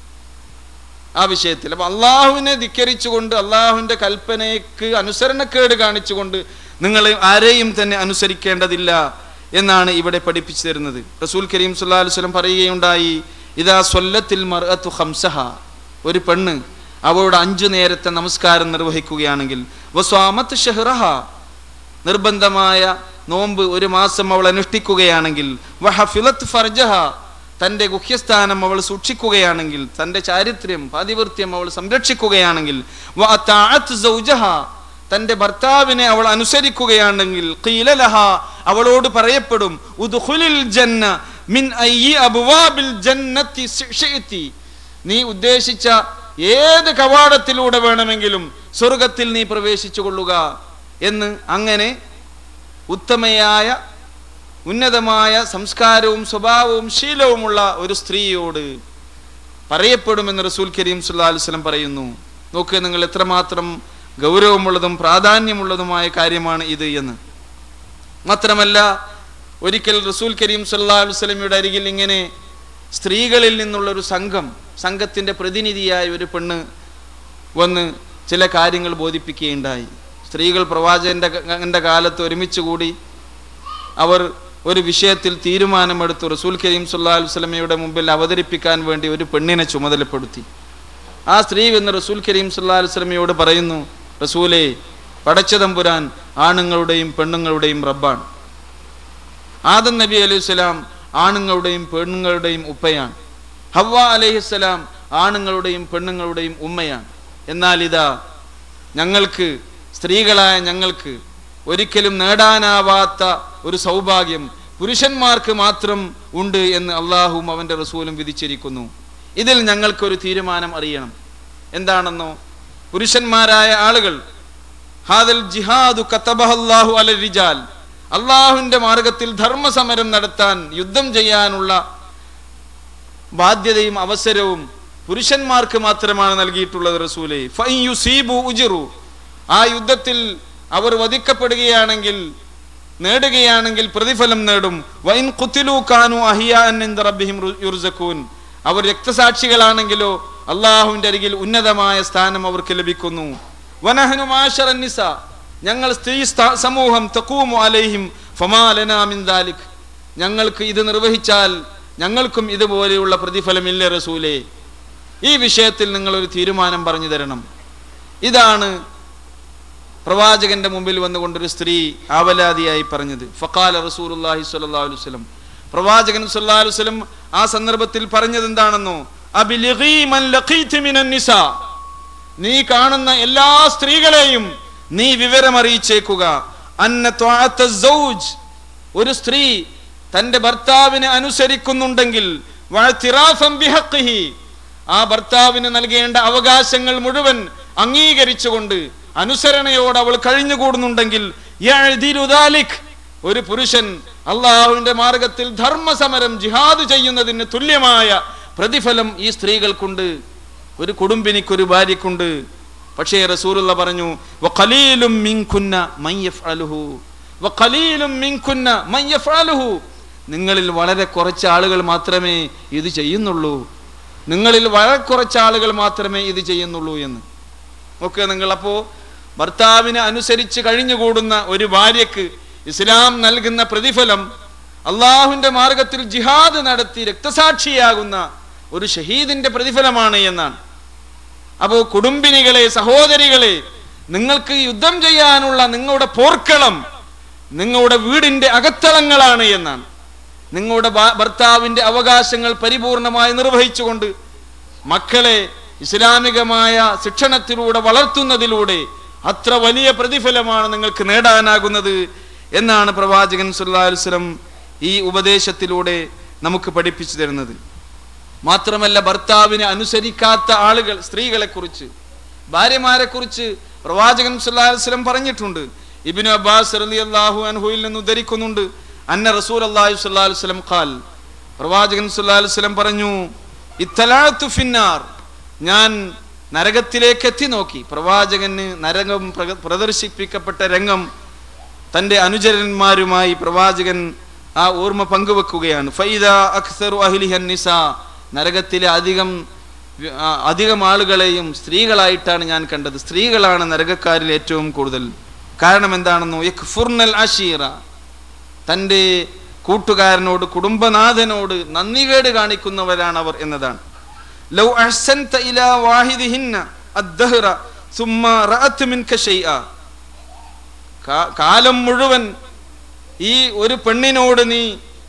ആ വിഷയത്തിൽ. അപ്പം അള്ളാഹുവിനെ ധിക്കരിച്ചുകൊണ്ട് അള്ളാഹുവിൻ്റെ കൽപ്പനയ്ക്ക് അനുസരണക്കേട് കാണിച്ചുകൊണ്ട് നിങ്ങൾ ആരെയും തന്നെ അനുസരിക്കേണ്ടതില്ല എന്നാണ് ഇവിടെ പഠിപ്പിച്ചു തരുന്നത്. റസൂൽ കരീം സല്ലല്ലാഹു അലൈഹി വസല്ലം പറയുകയുണ്ടായി, ഇദാ സ്വല്ലത്തിൽ മർഅതു ഖംസഹ, ഒരു പെണ്ണ് അവളുടെ 5 നേരത്തെ നമസ്കാരം നിർവഹിക്കുകയാണെങ്കിൽ, വസ്വാമത്ത് ഷഹ്റഹ, നിർബന്ധമായ നോമ്പ് 1 മാസം അവൾ അനുഷ്ഠിക്കുകയാണെങ്കിൽ, വഹഫിലത്ത് ഫർജഹ, തൻ്റെ ഗുഹ്യസ്ഥാനം അവൾ സൂക്ഷിക്കുകയാണെങ്കിൽ, തൻ്റെ ചാരിത്ര്യം പാതിവൃത്യം അവൾ സംരക്ഷിക്കുകയാണെങ്കിൽ, വഅതഅത് സൗജഹ, തൻ്റെ ഭർത്താവിനെ അവൾ അനുസരിക്കുകയാണെങ്കിൽ, ഖീല ലഹ, അവളോട് പറയപ്പെടും, ഉദ്ഖുലിൽ ജന്ന മിൻ അയ്യി അബ്വാബിൽ ജന്നത്തി ശിഅതി, നീ ഉദ്ദേശിച്ച ഏത് കവാടത്തിലൂടെ വേണമെങ്കിലും സ്വർഗത്തിൽ നീ പ്രവേശിച്ചു കൊള്ളുക എന്ന്. അങ്ങനെ ഉത്തമയായ ഉന്നതമായ സംസ്കാരവും സ്വഭാവവും ശീലവുമുള്ള ഒരു സ്ത്രീയോട് പറയപ്പെടുമെന്ന് റസൂൽ കരീം സല്ലല്ലാഹു അലൈഹി വസല്ലം പറയുന്നു. നോക്കുക നിങ്ങൾ, എത്രമാത്രം ഗൗരവമുള്ളതും പ്രാധാന്യമുള്ളതുമായ കാര്യമാണ് ഇത് എന്ന്. മാത്രമല്ല ഒരിക്കൽ റസൂൽ കരീം സല്ലല്ലാഹു അലൈഹി വസല്ലമയുടെ അരികിൽ ഇങ്ങനെ സ്ത്രീകളിൽ നിന്നുള്ളൊരു സംഘത്തിൻ്റെ പ്രതിനിധിയായ ഒരു പെണ്ണ് വന്ന് ചില കാര്യങ്ങൾ ബോധിപ്പിക്കുകയുണ്ടായി. സ്ത്രീകൾ പ്രവാചകന്റെ കാലത്ത് ഒരുമിച്ച് കൂടി അവർ ഒരു വിഷയത്തിൽ തീരുമാനമെടുത്തു റസൂൽ കരീം സല്ലല്ലാഹു അലൈഹി വസല്ലമയുടെ മുമ്പിൽ അവതരിപ്പിക്കാൻ വേണ്ടി ഒരു പെണ്ണിനെ ചുമതലപ്പെടുത്തി. ആ സ്ത്രീ എന്ന് റസൂൽ കരീം സല്ലല്ലാഹു അലൈഹി വസല്ലമയോട് പറയുന്നു, റസൂലേ, പടച്ചതമ്പുരാൻ ആണുങ്ങളുടെയും പെണ്ണുങ്ങളുടെയും റബ്ബാണ്. ആദം നബി അലൈഹിസ്സലാം ആണുങ്ങളുടെയും പെണ്ണുങ്ങളുടെയും ഉപ്പയാണ്. ഹവ്വ അലൈഹിസ്സലാം ആണുങ്ങളുടെയും പെണ്ണുങ്ങളുടെയും ഉമ്മയാണ്. എന്നാൽ ഇതാ ഞങ്ങൾക്ക്, സ്ത്രീകളായ ഞങ്ങൾക്ക് ഒരിക്കലും നേടാനാവാത്ത ഒരു സൗഭാഗ്യം പുരുഷന്മാർക്ക് മാത്രം ഉണ്ട് എന്ന് അള്ളാഹുവും അവൻ്റെ റസൂലും വിധിച്ചിരിക്കുന്നു. ഇതിൽ ഞങ്ങൾക്കൊരു തീരുമാനം അറിയണം. എന്താണെന്നോ, പുരുഷന്മാരായ ആളുകൾ ഹാദൽ ജിഹാദു കതബഹല്ലാഹു അലൽ റിജാൽ, അള്ളാഹുവിൻ്റെ മാർഗത്തിൽ ധർമ്മസമരം നടത്താൻ, യുദ്ധം ചെയ്യാനുള്ള ബാധ്യതയും അവസരവും പുരുഷന്മാർക്ക് മാത്രമാണ് നൽകിയിട്ടുള്ളത് റസൂലേ. ഫഇൻ യുസീബു ഉജ്റു, ആ യുദ്ധത്തിൽ അവർ വധിക്കപ്പെടുകയാണെങ്കിൽ, നേടുകയാണെങ്കിൽ പ്രതിഫലം നേടും. വഇൻ ഖുതിലു കാനു അഹിയാൻ ഇൻദ റബ്ബിഹിം യുർസഖൂൻ, അവർ രക്തസാക്ഷികളാണെങ്കിലോ അള്ളാഹുവിൻ്റെ അരികിൽ ഉന്നതമായ സ്ഥാനം അവർക്ക് ലഭിക്കുന്നു. വനഹ്നു മാശറൻ നിസാ, ഞങ്ങൾ സ്ത്രീ സമൂഹം തഖൂമു അലൈഹിം ഫമാ ലനാ മിൻ ദാലിക്, ഞങ്ങൾക്ക് ഇത് നിർവഹിച്ചാൽ ഞങ്ങൾക്കും ഇതുപോലെയുള്ള പ്രതിഫലമില്ല റസൂലേ. ഈ വിഷയത്തിൽ നിങ്ങളൊരു തീരുമാനം പറഞ്ഞു തരണം. ഇതാണ് പ്രവാചകന്റെ മുമ്പിൽ വന്നുകൊണ്ടൊരു സ്ത്രീ ആവലാതിയായി പറഞ്ഞത്. ഫഖാല റസൂലുള്ളാഹി സ്വല്ലല്ലാഹു അലൈഹി വസല്ലം, പ്രവാചകൻ സല്ലല്ലാഹു അലൈഹി വസല്ലം ആ സന്ദർഭത്തിൽ പറഞ്ഞത് എന്താണെന്നോ, അബിലിഗി മൻ ലഖീത മിനൻ നിസാ, നീ കാണുന്ന എല്ലാ സ്ത്രീകളെയും നീ വിവരം അറിയിച്ചേക്കുക. അന്ന ത്വഅത സൗജ്, ഒരു സ്ത്രീ തൻ്റെ ഭർത്താവിനെ അനുസരിക്കുന്നുണ്ടെങ്കിൽ, വഅതിറാഫൻ ബിഹഖിഹി, ആ ഭർത്താവിന് നൽകേണ്ട അവകാശങ്ങൾ മുഴുവൻ അംഗീകരിച്ചുകൊണ്ട് അനുസരണയോട് അവൾ കഴിഞ്ഞുകൂടുന്നുണ്ടെങ്കിൽ, യഅദിലു ദാലിക്, ഒരു പുരുഷൻ അള്ളാഹുവിൻ്റെ മാർഗത്തിൽ ധർമ്മസമരം ജിഹാദ് ചെയ്യുന്നതിന് തുല്യമായ പ്രതിഫലം ഈ സ്ത്രീകൾക്കുണ്ട് ഒരു കുടുംബിനിക്കൊരു ഭാര്യക്കുണ്ട്. പക്ഷേ റസൂലുള്ള പറഞ്ഞു വഖലീലും മിൻകുന്ന മൻ യഫ്അലുഹു വഖലീലും മിൻകുന്ന മൻ യഫ്അലുഹു, നിങ്ങളിൽ വളരെ കുറച്ച് ആളുകൾ മാത്രമേ ഇത് ചെയ്യുന്നുള്ളൂ, നിങ്ങളിൽ വളരെ കുറച്ച് ആളുകൾ മാത്രമേ ഇത് ചെയ്യുന്നുള്ളൂ എന്ന്. ഓക്കെ, നിങ്ങൾ അപ്പോൾ ഭർത്താവിനെ അനുസരിച്ച് കഴിഞ്ഞുകൂടുന്ന ഒരു ഭാര്യക്ക് ഇസ്ലാം നൽകുന്ന പ്രതിഫലം അള്ളാഹുവിന്റെ മാർഗത്തിൽ ജിഹാദ് നടത്തി രക്തസാക്ഷിയാകുന്ന ഒരു ഷഹീദിന്റെ പ്രതിഫലമാണ് എന്നാണ്. അപ്പോൾ കുടുംബിനികളെ, സഹോദരികളെ, നിങ്ങൾക്ക് യുദ്ധം ചെയ്യാനുള്ള നിങ്ങളുടെ പോർക്കളം നിങ്ങളുടെ വീടിന്റെ അകത്തളങ്ങളാണ് എന്നാണ്. നിങ്ങളുടെ ഭർത്താവിന്റെ അവകാശങ്ങൾ പരിപൂർണമായി നിർവഹിച്ചുകൊണ്ട് മക്കളെ ഇസ്ലാമികമായ ശിക്ഷണത്തിലൂടെ വളർത്തുന്നതിലൂടെ അത്ര വലിയ പ്രതിഫലമാണ് നിങ്ങൾക്ക് നേടാനാകുന്നത് എന്നാണ് പ്രവാചകൻ സല്ലല്ലാഹു അലൈഹി വസല്ലം ഈ ഉപദേശത്തിലൂടെ നമുക്ക് പഠിപ്പിച്ചു തരുന്നത്. മാത്രമല്ല, ഭർത്താവിനെ അനുസരിക്കാത്ത ആളുകൾ, സ്ത്രീകളെ കുറിച്ച്, ഭാര്യമാരെ കുറിച്ച് പ്രവാചകൻ സല്ലല്ലാഹു അലൈഹി വസല്ലം പറഞ്ഞിട്ടുണ്ട്. ഇബ്നു അബ്ബാസ് റളിയല്ലാഹു അൻഹുവിൽ നിന്ന് ഉദ്ധരിക്കുന്നുണ്ട്, അന്ന റസൂലുള്ളാഹി സ്വല്ലല്ലാഹു അലൈഹി വസല്ലം ഖാൽ, പ്രവാചകൻ സല്ലല്ലാഹു അലൈഹി വസല്ലം പറഞ്ഞു, ഇത്തലഅതു ഫിന്നാർ, ഞാൻ നരകത്തിലേക്ക് എത്തി നോക്കി. പ്രവാചകന് നരകം പ്രദർശിപ്പിക്കപ്പെട്ട രംഗം തൻ്റെ അനുചരന്മാരുമായി പ്രവാചകൻ ആ ഓർമ്മ പങ്കുവെക്കുകയാണ്. ഫൈദാ അക്സറു അഹ്ലിഹൻ നിസാ, നരകത്തിലെ അധികം ആളുകളെയും സ്ത്രീകളായിട്ടാണ് ഞാൻ കണ്ടത്. സ്ത്രീകളാണ് നരകക്കാരിൽ ഏറ്റവും കൂടുതൽ. കാരണം എന്താണെന്നോ, യക്ഫുർനൽ അശീറ, തൻ്റെ കൂട്ടുകാരനോട്, കുടുംബനാഥനോട് നന്ദികേട് കാണിക്കുന്നവരാണ് അവർ എന്നതാണ്. ലൗ അഹ്സൻത ഇലാ വാഹിദിഹിന്ന അദ്ദഹ്റ സുമ്മ റഅത് മിൻക ഷൈഅ, കാലം മുഴുവൻ ഈ ഒരു പെണ്ണിനോട് നീ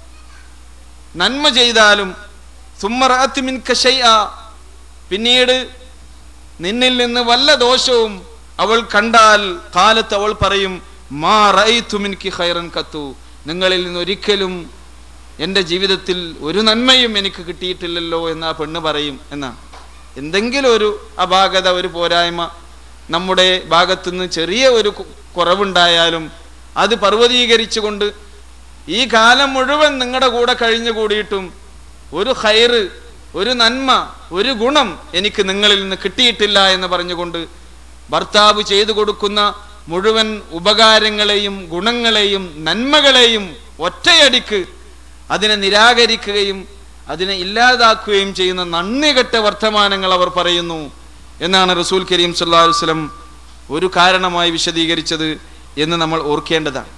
നന്മ ചെയ്താലും സുമ്മ റഅത് മിൻക ഷൈഅ, പിന്നീട് നിന്നിൽ നിന്ന് വല്ല ദോഷവും അവൾ കണ്ടാൽ, കാലത്ത് അവൾ പറയും മാ റഅയ്തു മിൻകി ഖൈറൻ ഖത്തു, നിങ്ങളിൽ നിന്ന് ഒരിക്കലും എൻ്റെ ജീവിതത്തിൽ ഒരു നന്മയും എനിക്ക് കിട്ടിയിട്ടില്ലല്ലോ എന്ന് ആ പെണ്ണ് പറയും എന്നാണ്. എന്തെങ്കിലും ഒരു അപാകത, ഒരു പോരായ്മ നമ്മുടെ ഭാഗത്തുനിന്ന് ചെറിയ ഒരു കുറവുണ്ടായാലും അത് പർവ്വതീകരിച്ചുകൊണ്ട് ഈ കാലം മുഴുവൻ നിങ്ങളുടെ കൂടെ കഴിഞ്ഞുകൂടിയിട്ടും ഒരു ഖൈറ്, ഒരു നന്മ, ഒരു ഗുണം എനിക്ക് നിങ്ങളിൽ നിന്ന് കിട്ടിയിട്ടില്ല എന്ന് പറഞ്ഞുകൊണ്ട് ഭർത്താവ് ചെയ്തു കൊടുക്കുന്ന മുഴുവൻ ഉപകാരങ്ങളെയും ഗുണങ്ങളെയും നന്മകളെയും ഒറ്റയടിക്ക് അതിനെ നിരാകരിക്കുകയും അതിനെ ഇല്ലാതാക്കുകയും ചെയ്യുന്ന നന്ദികെട്ട വർത്തമാനങ്ങൾ അവർ പറയുന്നു എന്നാണ് റസൂൽ കരീം സല്ലല്ലാഹു അലൈഹി വസല്ലം ഒരു കാരണമായി വിശദീകരിച്ചത് എന്ന് നമ്മൾ ഓർക്കേണ്ടതാണ്.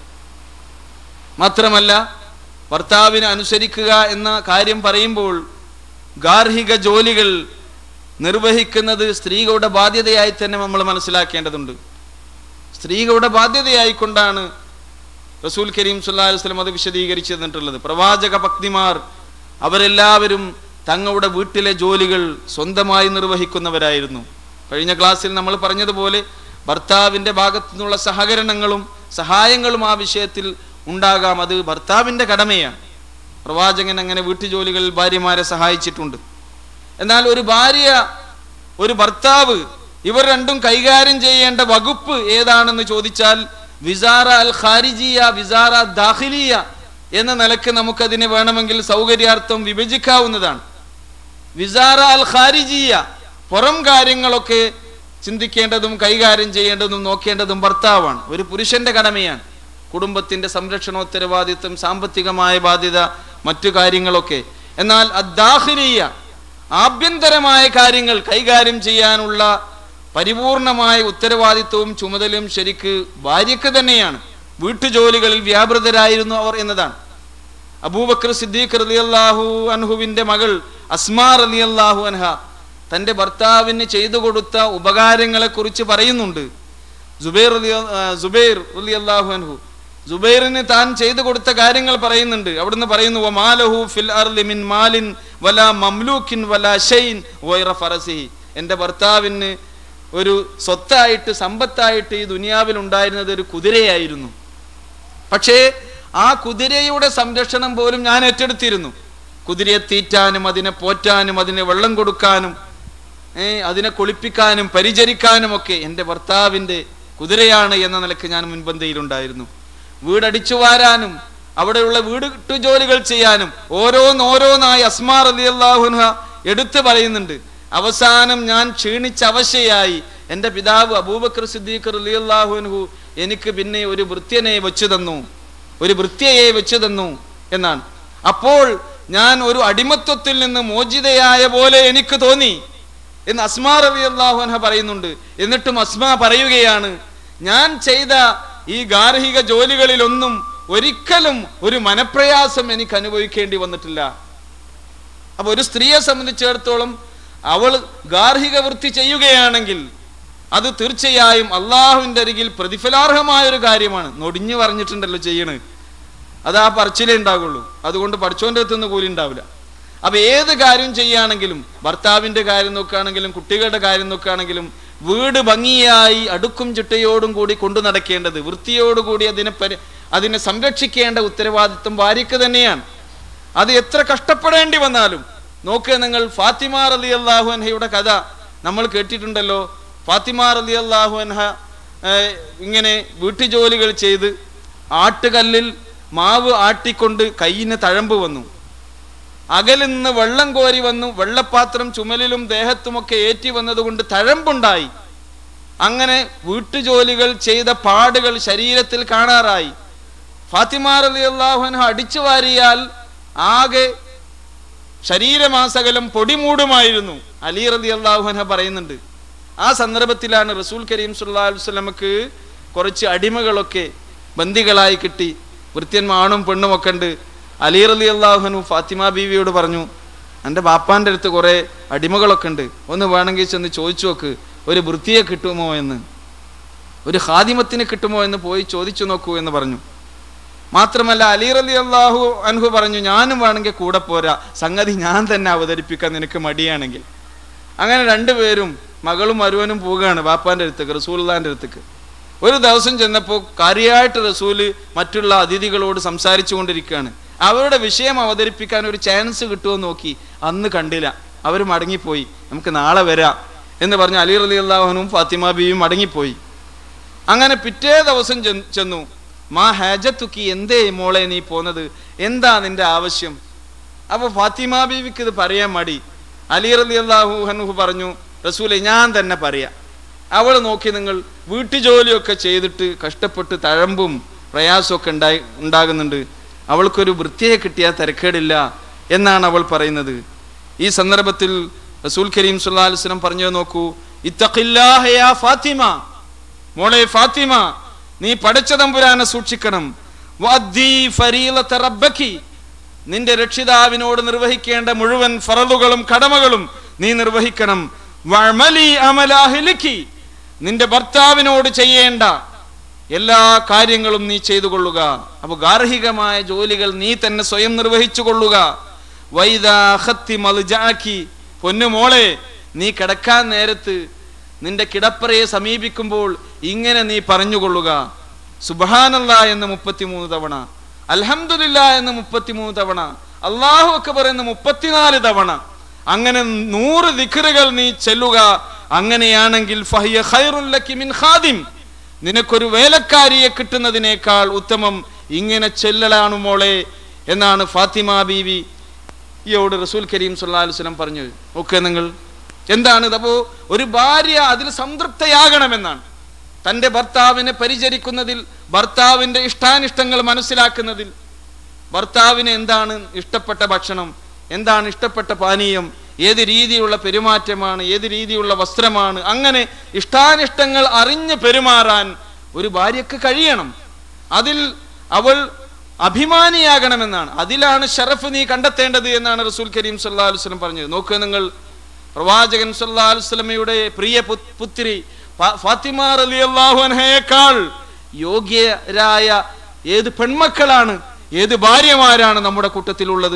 മാത്രമല്ല, ഭർത്താവിനെ അനുസരിക്കുക എന്ന കാര്യം പറയുമ്പോൾ ഗാർഹിക ജോലികൾ നിർവഹിക്കുന്നത് സ്ത്രീകളുടെ ബാധ്യതയായി തന്നെ നമ്മൾ മനസ്സിലാക്കേണ്ടതുണ്ട്. സ്ത്രീകളുടെ ബാധ്യതയായിക്കൊണ്ടാണ് റസൂൽ കരീം സല്ലല്ലാഹു അലൈഹി വസല്ലം അത് വിശദീകരിച്ചു തന്നിട്ടുള്ളത്. പ്രവാചക പത്നിമാർ അവരെല്ലാവരും തങ്ങളുടെ വീട്ടിലെ ജോലികൾ സ്വന്തമായി നിർവഹിക്കുന്നവരായിരുന്നു. കഴിഞ്ഞ ക്ലാസ്സിൽ നമ്മൾ പറഞ്ഞതുപോലെ ഭർത്താവിൻ്റെ ഭാഗത്തു നിന്നുള്ള സഹകരണങ്ങളും സഹായങ്ങളും ആ വിഷയത്തിൽ ഉണ്ടാകാം, അത് ഭർത്താവിൻ്റെ കടമയാണ്. പ്രവാചകൻ അങ്ങനെ വീട്ടുജോലികളിൽ ഭാര്യമാരെ സഹായിച്ചിട്ടുണ്ട്. എന്നാൽ ഒരു ഭാര്യ, ഒരു ഭർത്താവ്, ഇവർ രണ്ടും കൈകാര്യം ചെയ്യേണ്ട വകുപ്പ് ഏതാണെന്ന് ചോദിച്ചാൽ വിസാറ അൽ ഖാരിജിയ, വിസാറ ദാഖിലിയ എന്ന നിലക്ക് നമുക്കതിനെ വേണമെങ്കിൽ സൗകര്യാർത്ഥം വിഭജിക്കാവുന്നതാണ്. വിസാറ അൽ ഖാരിജിയ, പുറം കാര്യങ്ങളൊക്കെ ചിന്തിക്കേണ്ടതും കൈകാര്യം ചെയ്യേണ്ടതും നോക്കേണ്ടതും ഭർത്താവാണ്, ഒരു പുരുഷന്റെ കടമയാണ്. കുടുംബത്തിന്റെ സംരക്ഷണോത്തരവാദിത്വം, സാമ്പത്തികമായ ബാധ്യത, മറ്റു കാര്യങ്ങളൊക്കെ. എന്നാൽ അദ്ദാഖിലിയ, ആഭ്യന്തരമായ കാര്യങ്ങൾ കൈകാര്യം ചെയ്യാനുള്ള പരിപൂർണമായ ഉത്തരവാദിത്വവും ചുമതലയും ശരിക്ക് ഭാര്യയ്ക്ക് തന്നെയാണ്. വീട്ടുജോലികളിൽ വ്യാപൃതരായിരുന്നു അവർ എന്നതാണ്. അബൂബക്കർ സിദ്ദീഖ് റളിയല്ലാഹു അൻഹുവിന്റെ മകൾ അസ്മാ റളിയല്ലാഹു അൻഹ തൻ്റെ ഭർത്താവിന് ചെയ്തു കൊടുത്ത ഉപകാരങ്ങളെ കുറിച്ച് പറയുന്നുണ്ട്. സുബൈർ റളിയല്ലാഹു അൻഹു, സുബൈറിന് താൻ ചെയ്തു കൊടുത്ത കാര്യങ്ങൾ പറയുന്നുണ്ട്. അവിടുന്ന് പറയുന്നു, വമാലഹു ഫിൽ അർളി മിൻ മാലിൻ വലാ മംലൂക്കിൻ വലാ ഷൈൻ ഗൈറ ഫറസിഹി, എൻ്റെ ഭർത്താവിന് ഒരു സ്വത്തായിട്ട്, സമ്പത്തായിട്ട് ഈ ദുനിയാവിൽ ഉണ്ടായിരുന്നത് ഒരു കുതിരയായിരുന്നു. പക്ഷേ ആ കുതിരയുടെ സംരക്ഷണം പോലും ഞാൻ ഏറ്റെടുത്തിരുന്നു. കുതിരയെ തീറ്റാനും അതിനെ പോറ്റാനും അതിനെ വെള്ളം കൊടുക്കാനും അതിനെ കുളിപ്പിക്കാനും പരിചരിക്കാനും ഒക്കെ എൻ്റെ ഭർത്താവിൻ്റെ കുതിരയാണ് എന്ന നിലയ്ക്ക് ഞാൻ മുൻപന്തിയിലുണ്ടായിരുന്നു. വീടടിച്ചു വാരാനും അവിടെയുള്ള വീട്ടുജോലികൾ ചെയ്യാനും ഓരോന്നോരോന്നായി അസ്മാ റളിയല്ലാഹു അൻഹ എടുത്തു പറയുന്നുണ്ട്. അവസാനം ഞാൻ ക്ഷീണിച്ച അവശയായി എൻ്റെ പിതാവ് അബൂബക്കർ സിദ്ദീഖ് റളിയല്ലാഹു അൻഹു എനിക്ക് പിന്നെ ഒരു ഭൃത്യയെ വെച്ചു തന്നു എന്നാണ്. അപ്പോൾ ഞാൻ ഒരു അടിമത്വത്തിൽ നിന്ന് മോചിതയായ പോലെ എനിക്ക് തോന്നി എന്ന് അസ്മാ റളിയല്ലാഹു അൻഹ പറയുന്നുണ്ട്. എന്നിട്ടും അസ്മാ പറയുകയാണ്, ഞാൻ ചെയ്ത ഈ ഗാർഹിക ജോലികളിലൊന്നും ഒരിക്കലും ഒരു മനപ്രയാസം എനിക്ക് അനുഭവിക്കേണ്ടി വന്നിട്ടില്ല. അപ്പൊ ഒരു സ്ത്രീയെ സംബന്ധിച്ചിടത്തോളം അവൾ ഗാർഹിക വൃത്തി ചെയ്യുകയാണെങ്കിൽ അത് തീർച്ചയായും അള്ളാഹുവിൻ്റെ അരികിൽ പ്രതിഫലാർഹമായ ഒരു കാര്യമാണ്. നൊടിഞ്ഞു പറഞ്ഞിട്ടുണ്ടല്ലോ ചെയ്യണ്, അത് ആ പറച്ചിലേ ഉണ്ടാകുള്ളൂ. അതുകൊണ്ട് പഠിച്ചോൻ്റെ അടുത്തുനിന്ന് കൂലി ഉണ്ടാവില്ല. അപ്പൊ ഏത് കാര്യം ചെയ്യുകയാണെങ്കിലും, ഭർത്താവിൻ്റെ കാര്യം നോക്കുകയാണെങ്കിലും, കുട്ടികളുടെ കാര്യം നോക്കുകയാണെങ്കിലും, വീട് ഭംഗിയായി അടുക്കും ചിട്ടയോടും കൂടി കൊണ്ടു നടക്കേണ്ടത്, വൃത്തിയോടുകൂടി അതിനെ സംരക്ഷിക്കേണ്ട ഉത്തരവാദിത്വം ഭാര്യയ്ക്ക് തന്നെയാണ്. അത് എത്ര കഷ്ടപ്പെടേണ്ടി വന്നാലും. നോക്കുക നിങ്ങൾ, ഫാത്തിമ റളിയല്ലാഹു അൻഹയുടെ കഥ നമ്മൾ കേട്ടിട്ടുണ്ടല്ലോ. ഫാത്തിമ റളിയല്ലാഹു അൻഹ ഇങ്ങനെ വീട്ടുജോലികൾ ചെയ്ത് ആട്ടുകല്ലിൽ മാവ് ആട്ടിക്കൊണ്ട് കയ്യിന് തഴമ്പ് വന്നു. അകലിൽ നിന്ന് വെള്ളം കോരി വന്നു. വെള്ളപ്പാത്രം ചുമലിലും ദേഹത്തുമൊക്കെ ഏറ്റി വന്നതുകൊണ്ട് തഴമ്പുണ്ടായി. അങ്ങനെ വീട്ടുജോലികൾ ചെയ്ത പാടുകൾ ശരീരത്തിൽ കാണാറായി. ഫാത്തിമ റളിയല്ലാഹു അൻഹ അടിച്ചു വാരിയാൽ ആകെ ശരീരമാസകലം പൊടിമൂടുമായിരുന്നു. അലി റളിയല്ലാഹു അൻഹ പറയുന്നുണ്ട്, ആ സന്ദർഭത്തിലാണ് റസൂൽ കരീം സല്ലല്ലാഹു അലൈഹി വസല്ലമക്ക് കുറച്ച് അടിമകളൊക്കെ ബന്ദികളായി കിട്ടി. വൃത്യന്മാണും പെണ്ണുമൊക്കെ ഉണ്ട്. അലി റളിയല്ലാഹു അൻഹു ഫാത്തിമ ബീവിയോട് പറഞ്ഞു, എൻ്റെ ബാപ്പാൻ്റെ അടുത്ത് കുറേ അടിമകളൊക്കെ ഉണ്ട്, ഒന്ന് വേണമെങ്കിൽ ചെന്ന് ചോദിച്ചു നോക്ക്, ഒരു വൃത്തിയെ കിട്ടുമോ എന്ന്, ഒരു ഖാദിമത്തിന് കിട്ടുമോ എന്ന് പോയി ചോദിച്ചു നോക്കൂ എന്ന് പറഞ്ഞു. മാത്രമല്ല അലി റളിയല്ലാഹു അൻഹു പറഞ്ഞു, ഞാനും വേണമെങ്കിൽ കൂടെ പോരാ, സംഗതി ഞാൻ തന്നെ അവതരിപ്പിക്കാൻ നിനക്ക് മടിയാണെങ്കിൽ. അങ്ങനെ രണ്ടുപേരും മകളും മരുവനും പോവുകയാണ് ബാപ്പാൻ്റെ അടുത്തേക്ക്, റസൂലുള്ളാഹിൻ്റെ അടുത്തേക്ക്. ഒരു ദിവസം ചെന്നപ്പോൾ കാര്യമായിട്ട് റസൂല് മറ്റുള്ള അതിഥികളോട് സംസാരിച്ചു കൊണ്ടിരിക്കുകയാണ്. അവരുടെ വിഷയം അവതരിപ്പിക്കാൻ ഒരു ചാൻസ് കിട്ടുമോ നോക്കി, അന്ന് കണ്ടില്ല. അവർ മടങ്ങിപ്പോയി. നമുക്ക് നാളെ വരാം എന്ന് പറഞ്ഞ് അലി റളിയല്ലാഹു അൻഹുവും ഫാത്തിമ ബീവിയും മടങ്ങിപ്പോയി. അങ്ങനെ പിറ്റേ ദിവസം ചെന്നു. മാ ഹാജത്തുക്കി, എന്തേ മോളെ നീ പോന്നത്, എന്താ നിന്റെ ആവശ്യം? അപ്പോൾ ഫാത്തിമ ബീവിക്ക് ഇത് പറയാൻ മടി. അലി റളിയല്ലാഹു അൻഹു പറഞ്ഞു, റസൂലെ ഞാൻ തന്നെ പറയാം. അവൾ നോക്കി, നിങ്ങൾ വീട്ടുജോലിയൊക്കെ ചെയ്തിട്ട് കഷ്ടപ്പെട്ട് തഴമ്പും പ്രയാസമൊക്കെ ഉണ്ടാകുന്നുണ്ട്, അവൾക്കൊരു വൃത്തിയെ കിട്ടിയാൽ തിരക്കേടില്ല എന്നാണ് അവൾ പറയുന്നത്. ഈ സന്ദർഭത്തിൽ റസൂൽ കരീം സല്ലല്ലാഹു അലൈഹി വസല്ലം പറഞ്ഞു, നോക്കൂ, ഇത്തഖില്ലാഹ യാ ഫാത്തിമ, മോളെ ഫാത്തിമ, നീ പടച്ച തമ്പുരാനെ സൂക്ഷിക്കണം. വഅദ്ദി ഫരീളത റബ്ബകി, നിന്റെ രക്ഷിതാവിനോട് നിർവഹിക്കേണ്ട മുഴുവൻ ഫറളുകളും കടമകളും നീ നിർവഹിക്കണം. വഅമലി അമല അഹ്ലികി, നിന്റെ ഭർത്താവിനോട് ചെയ്യേണ്ട എല്ലാ കാര്യങ്ങളും നീ ചെയ്തു കൊള്ളുക. അപ്പോൾ ഗാർഹികമായ ജോലികൾ നീ തന്നെ സ്വയം നിർവഹിച്ചു കൊള്ളുക. വൈദാ ഖത്തി മൽജഅകി, പൊന്നുമോളെ, നീ കിടക്കാൻ നേരത്ത് നിന്റെ കിടപ്പറയെ സമീപിക്കുമ്പോൾ ഇങ്ങനെ നീ പറഞ്ഞുകൊള്ളുക, സുബ്ഹാനല്ലാഹ് എന്ന് 33 തവണ, അൽഹംദുലില്ലാഹ് എന്ന് 33 തവണ, അല്ലാഹു അക്ബർ എന്ന് 34 തവണ. അങ്ങനെ 100 ദിക്റുകൾ നീ ചെല്ലുക. അങ്ങനെയാണെങ്കിൽ ഫഹിയ ഖൈറുൽ ലക്കി മിൻ ഖാദിം, നിനക്കൊരു വേലക്കാരിയെ കിട്ടുന്നതിനേക്കാൾ ഉത്തമം ഇങ്ങനെ ചെല്ലലാണ് മോളെ എന്നാണ് ഫാത്തിമ ബീവി യോട് റസൂൽ കരീം സല്ലല്ലാഹു അലൈഹി വസല്ലം പറഞ്ഞു. ഓക്കെ, നിങ്ങൾ എന്താണ് അപ്പോൾ ഒരു ഭാര്യ അതിൽ സംതൃപ്തയാകണമെന്നാണ്. തൻ്റെ ഭർത്താവിനെ പരിചരിക്കുന്നതിൽ, ഭർത്താവിൻ്റെ ഇഷ്ടാനിഷ്ടങ്ങൾ മനസ്സിലാക്കുന്നതിൽ, ഭർത്താവിന് എന്താണ് ഇഷ്ടപ്പെട്ട ഭക്ഷണം, എന്താണ് ഇഷ്ടപ്പെട്ട പാനീയം, ഏത് രീതിയിലുള്ള പെരുമാറ്റമാണ്, ഏത് രീതിയിലുള്ള വസ്ത്രമാണ്, അങ്ങനെ ഇഷ്ടാനിഷ്ടങ്ങൾ അറിഞ്ഞ് പെരുമാറാൻ ഒരു ഭാര്യക്ക് കഴിയണം. അതിൽ അവൾ അഭിമാനിയാകണമെന്നാണ്. അതിലാണ് ഷറഫ് നീ കണ്ടെത്തേണ്ടത് എന്നാണ് റസൂൽ കരീം സല്ലല്ലാഹു അലൈഹി വസല്ലം പറഞ്ഞത്. നോക്കുക നിങ്ങൾ, പ്രവാചകൻ സല്ലല്ലാഹു അലൈഹി വസല്ലമയുടെ പ്രിയ പുത്രി ഫാത്തിമ റളിയല്ലാഹു അൻഹയേക്കാൾ യോഗ്യരായ ഏത് പെൺമക്കളാണ്, ഏത് ഭാര്യമാരാണ് നമ്മുടെ കൂട്ടത്തിലുള്ളത്?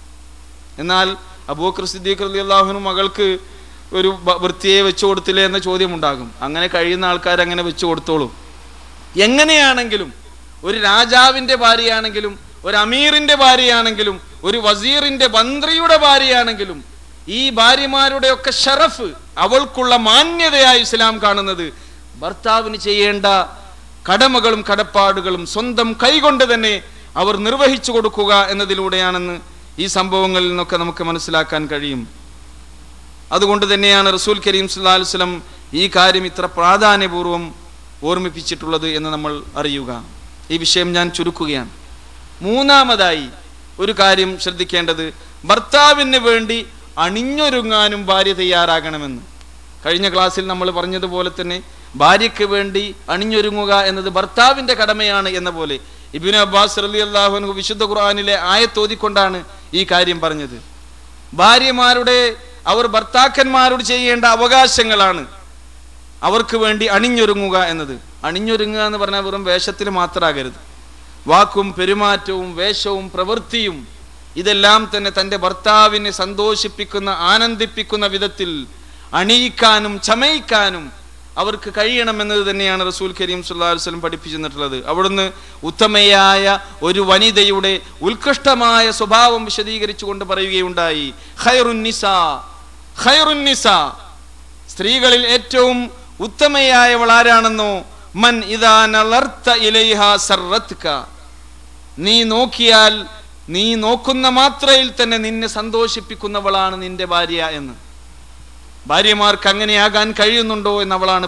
എന്നാൽ അബൂബക്കർ സിദ്ദീഖ് റളിയല്ലാഹു അൻഹു മകൾക്ക് ഒരു വൃത്തിയെ വെച്ചു കൊടുത്തില്ലേ എന്ന ചോദ്യമുണ്ടാകും. അങ്ങനെ കഴിയുന്ന ആൾക്കാർ അങ്ങനെ വെച്ചു കൊടുത്തോളും. എങ്ങനെയാണെങ്കിലും ഒരു രാജാവിൻ്റെ ഭാര്യയാണെങ്കിലും, ഒരു അമീറിൻ്റെ ഭാര്യയാണെങ്കിലും, ഒരു വസീറിൻ്റെ മന്ത്രിയുടെ ഭാര്യയാണെങ്കിലും, ഈ ഭാര്യമാരുടെയൊക്കെ ഷറഫ്, അവൾക്കുള്ള മാന്യതയായി ഇസ്ലാം കാണുന്നത് ഭർത്താവിന് ചെയ്യേണ്ട കടമകളും കടപ്പാടുകളും സ്വന്തം കൈകൊണ്ട് തന്നെ അവർ നിർവഹിച്ചു കൊടുക്കുക എന്നതിലൂടെയാണെന്ന് ഈ സംഭവങ്ങളിൽ നിന്നൊക്കെ നമുക്ക് മനസ്സിലാക്കാൻ കഴിയും. അതുകൊണ്ട് തന്നെയാണ് റസൂൽ കരീം സല്ലല്ലാഹു അലൈഹി വസല്ലം ഈ കാര്യം ഇത്ര പ്രാധാന്യപൂർവ്വം ഓർമ്മിപ്പിച്ചിട്ടുള്ളത് എന്ന് നമ്മൾ അറിയുക. ഈ വിഷയം ഞാൻ ചുരുക്കുകയാണ്. മൂന്നാമതായി ഒരു കാര്യം ശ്രദ്ധിക്കേണ്ടത്, ഭർത്താവിന് വേണ്ടി അണിഞ്ഞൊരുങ്ങാനും ഭാര്യ തയ്യാറാകണമെന്ന്. കഴിഞ്ഞ ക്ലാസ്സിൽ നമ്മൾ പറഞ്ഞതുപോലെ തന്നെ ഭാര്യയ്ക്ക് വേണ്ടി അണിഞ്ഞൊരുങ്ങുക എന്നത് ഭർത്താവിൻ്റെ കടമയാണ് എന്ന പോലെ ഇബ്നു അബ്ബാസ് റളിയല്ലാഹു അൻഹു വിശുദ്ധ ഖുർആനിലെ ആയത്ത് ഓതിക്കൊണ്ടാണ് ഈ കാര്യം പറഞ്ഞത്. ഭാര്യമാരുടെ അവർ ഭർത്താക്കന്മാരോട് ചെയ്യേണ്ട അവകാശങ്ങളാണ് അവർക്ക് വേണ്ടി അണിഞ്ഞൊരുങ്ങുക എന്നത്. അണിഞ്ഞൊരുങ്ങുക എന്ന് പറഞ്ഞാൽ വെറും വേഷത്തിൽ മാത്രമാകരുത്. വാക്കും പെരുമാറ്റവും വേഷവും പ്രവൃത്തിയും ഇതെല്ലാം തന്നെ തൻ്റെ ഭർത്താവിനെ സന്തോഷിപ്പിക്കുന്ന ആനന്ദിപ്പിക്കുന്ന വിധത്തിൽ അണിയിക്കാനും ചമയിക്കാനും അവർക്ക് കഴിയണമെന്നത് തന്നെയാണ് റസൂൽ കരീം സല്ലല്ലാഹു അലൈഹി വസല്ലം പഠിപ്പിച്ചു തന്നിട്ടുള്ളത്. അവിടുന്ന് ഉത്തമയായ ഒരു വനിതയുടെ ഉത്കൃഷ്ടമായ സ്വഭാവം വിശദീകരിച്ചുകൊണ്ട് പറയുകയുണ്ടായി, ഖൈറുൻ നിസാ, സ്ത്രീകളിൽ ഏറ്റവും ഉത്തമയായവൾ ആരാണെന്നോ, മൻ ഇദാ നളർത ഇലൈഹാ സർറത്ക, നീ നോക്കിയാൽ നീ നോക്കുന്ന മാത്രയിൽ തന്നെ നിന്നെ സന്തോഷിപ്പിക്കുന്നവളാണ് നിന്റെ ഭാര്യ എന്ന്. ഭാര്യമാർക്ക് അങ്ങനെയാകാൻ കഴിയുന്നുണ്ടോ എന്നവളാണ്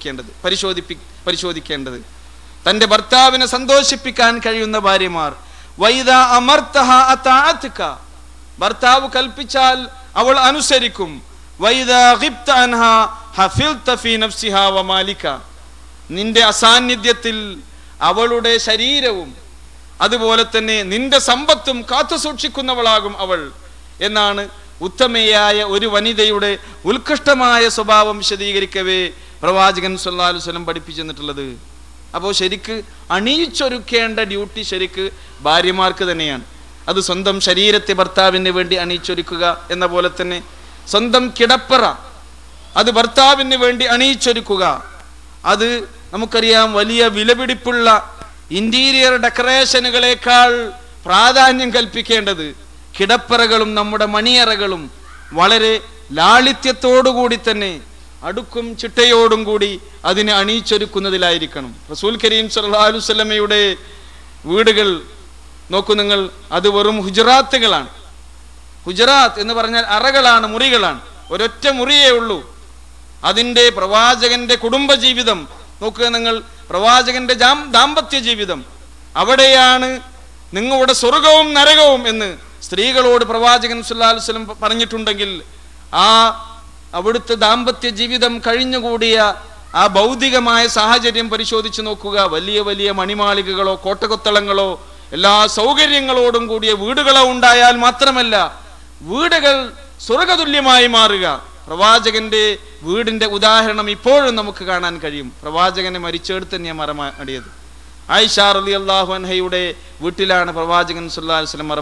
പരിശോധിക്കേണ്ടത്. തൻ്റെ ഭർത്താവിനെ സന്തോഷിപ്പിക്കാൻ കഴിയുന്ന ഭാര്യമാർ. വൈദാ അമർതഹ അതാഅത്ക, ഭർത്താവ് കൽപ്പിച്ചാൽ അവൾ അനുസരിക്കും. വൈദാ ഗിബ്ത അൻഹാ ഹഫിൽത ഫീ നഫ്സിഹാ വമാലിക, നിന്റെ അസാന്നിധ്യത്തിൽ അവളുടെ ശരീരവും അതുപോലെ തന്നെ നിന്റെ സമ്പത്തും കാത്തു സൂക്ഷിക്കുന്നവളാകും അവൾ എന്നാണ് ഉത്തമയായ ഒരു വനിതയുടെ ഉത്കൃഷ്ടമായ സ്വഭാവം വിശദീകരിക്കവേ പ്രവാചകൻ സല്ലല്ലാഹു അലൈഹി വസല്ലം പഠിപ്പിച്ചു തന്നിട്ടുള്ളത്. അപ്പോൾ ശരിക്ക് അണിയിച്ചൊരുക്കേണ്ട ഡ്യൂട്ടി ശരിക്ക് ഭാര്യമാർക്ക് തന്നെയാണ്. അത് സ്വന്തം ശരീരത്തെ ഭർത്താവിന് വേണ്ടി അണിയിച്ചൊരുക്കുക എന്ന പോലെ തന്നെ സ്വന്തം കിടപ്പറ അത് ഭർത്താവിന് വേണ്ടി അണിയിച്ചൊരുക്കുക. അത് നമുക്കറിയാം, വലിയ വിലപിടിപ്പുള്ള ഇന്റീരിയർ ഡെക്കറേഷനുകളെക്കാൾ പ്രാധാന്യം കൽപ്പിക്കേണ്ടത് കിടപ്പറകളും നമ്മുടെ മണിയറകളും വളരെ ലാളിത്യത്തോടുകൂടി തന്നെ അടുക്കും ചിട്ടയോടും കൂടി അതിനെ അണിയിച്ചൊരുക്കുന്നതിലായിരിക്കണം. റസൂൽ കരീം സല്ലല്ലാഹു അലൈഹി വസല്ലമയുടെ വീടുകൾ നോക്കൂ നിങ്ങൾ, അത് വെറും ഹുജറാത്തുകളാണ്. ഹുജറാത്ത് എന്ന് പറഞ്ഞാൽ അറകളാണ്, മുറികളാണ്. ഒരൊറ്റ മുറിയേ ഉള്ളൂ. അതിൻ്റെ പ്രവാചകന്റെ കുടുംബജീവിതം നോക്കുക നിങ്ങൾ, പ്രവാചകന്റെ ദാമ്പത്യ ജീവിതം, അവിടെയാണ് നിങ്ങളുടെ സ്വർഗവും നരകവും എന്ന് സ്ത്രീകളോട് പ്രവാചകൻ സല്ലല്ലാഹു അലൈഹി വസല്ലം പറഞ്ഞിട്ടുണ്ടെങ്കിൽ, ആ അവിടുത്തെ ദാമ്പത്യ ജീവിതം കഴിഞ്ഞുകൂടിയ ആ ഭൗതികമായ സാഹചര്യം പരിശോധിച്ച് നോക്കുക. വലിയ വലിയ മണിമാളികകളോ കോട്ടകൊത്തളങ്ങളോ എല്ലാ സൗകര്യങ്ങളോടും കൂടിയ വീടുകളോ ഉണ്ടായാൽ മാത്രമല്ല വീടുകൾ സ്വർഗതുല്യമായി മാറുക. പ്രവാചകന്റെ വീടിന്റെ ഉദാഹരണം ഇപ്പോഴും നമുക്ക് കാണാൻ കഴിയും. പ്രവാചകനെ മരിച്ചെടുത്ത് തന്നെയാണ് മറമാടിയത്. ആയിഷ റളിയല്ലാഹു അൻഹയുടെ വീട്ടിലാണ് പ്രവാചകൻ സല്ലല്ലാഹു അലൈഹി വസല്ലം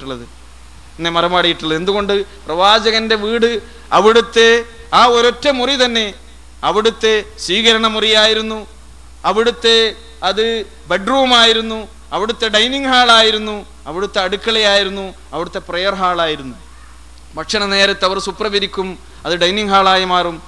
മറമാടിയിട്ടുള്ളത്. എന്തുകൊണ്ട്? പ്രവാചകന്റെ വീട് അവിടുത്തെ ആ ഒരൊറ്റ മുറി തന്നെ അവിടുത്തെ സ്വീകരണ മുറിയായിരുന്നു, അവിടുത്തെ അത് ബെഡ്റൂമായിരുന്നു, അവിടുത്തെ ഡൈനിങ് ഹാളായിരുന്നു, അവിടുത്തെ അടുക്കളയായിരുന്നു, അവിടുത്തെ പ്രെയർ ഹാളായിരുന്നു. ഭക്ഷണ നേരത്ത് അവർ സുപ്രവിരിക്കും, അത് ഡൈനിങ് ഹാളായി മാറും.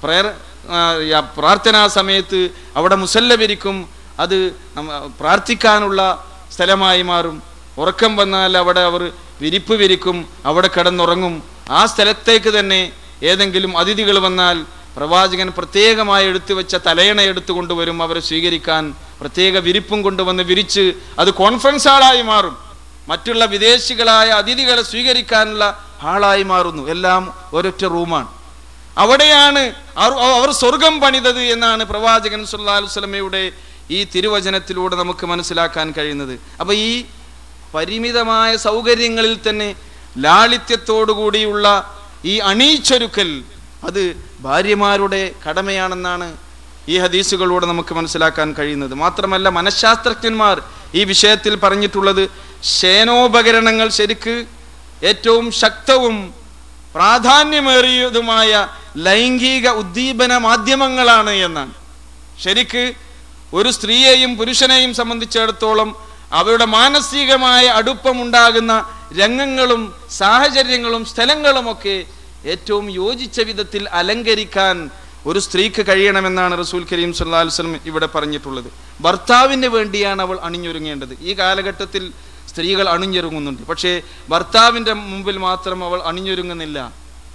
പ്രാർത്ഥനാ സമയത്ത് അവിടെ മുസല്ല വിരിക്കും, അത് പ്രാർത്ഥിക്കാനുള്ള സ്ഥലമായി മാറും. ഉറക്കം വന്നാൽ അവിടെ അവർ വിരിപ്പ് വിരിക്കും, അവിടെ കിടന്നുറങ്ങും. ആ സ്ഥലത്തേക്ക് തന്നെ ഏതെങ്കിലും അതിഥികൾ വന്നാൽ പ്രവാചകൻ പ്രത്യേകമായി എടുത്തു വെച്ച തലയണ എടുത്തു കൊണ്ടുവരും അവരെ സ്വീകരിക്കാൻ. പ്രത്യേക വിരിപ്പും കൊണ്ടുവന്ന് വിരിച്ച് അത് കോൺഫറൻസ് ഹാളായി മാറും. മറ്റുള്ള വിദേശികളായ അതിഥികളെ സ്വീകരിക്കാനുള്ള ഹാളായി മാറുന്നു. എല്ലാം ഒരൊറ്റ റൂമാണ്. അവിടെയാണ് അവർ സ്വർഗം പണിതത് എന്നാണ് പ്രവാചകൻ സല്ലല്ലാഹു അലൈഹി വസല്ലമയുടെ ഈ തിരുവചനത്തിലൂടെ നമുക്ക് മനസ്സിലാക്കാൻ കഴിയുന്നത്. അപ്പൊ ഈ പരിമിതമായ സൗകര്യങ്ങളിൽ തന്നെ ലാളിത്യത്തോടുകൂടിയുള്ള ഈ അണിയിച്ചൊരുക്കൽ അത് ഭാര്യമാരുടെ കടമയാണെന്നാണ് ഈ ഹദീസുകളിലൂടെ നമുക്ക് മനസ്സിലാക്കാൻ കഴിയുന്നത്. മാത്രമല്ല മനഃശാസ്ത്രജ്ഞന്മാർ ഈ വിഷയത്തിൽ പറഞ്ഞിട്ടുള്ളത് ശയനോപകരണങ്ങൾ ശരിക്ക് ഏറ്റവും ശക്തവും പ്രാധാന്യമേറിയതുമായ ലൈംഗിക ഉദ്ദീപന മാധ്യമങ്ങളാണ് എന്നാണ്. ശരിക്ക് ഒരു സ്ത്രീയെയും പുരുഷനെയും സംബന്ധിച്ചിടത്തോളം അവരുടെ മാനസികമായ അടുപ്പമുണ്ടാകുന്ന രംഗങ്ങളും സാഹചര്യങ്ങളും സ്ഥലങ്ങളുമൊക്കെ ഏറ്റവും യോജിച്ച വിധത്തിൽ അലങ്കരിക്കാൻ ഒരു സ്ത്രീക്ക് കഴിയണമെന്നാണ് റസൂൽ കരീം സല്ലല്ലാഹു അലൈഹി വസല്ലം ഇവിടെ പറഞ്ഞിട്ടുള്ളത്. ഭർത്താവിന് വേണ്ടിയാണ് അവൾ അണിഞ്ഞൊരുങ്ങേണ്ടത്. ഈ കാലഘട്ടത്തിൽ സ്ത്രീകൾ അണിഞ്ഞൊരുങ്ങുന്നുണ്ട്, പക്ഷേ ഭർത്താവിൻ്റെ മുമ്പിൽ മാത്രം അവൾ അണിഞ്ഞൊരുങ്ങുന്നില്ല.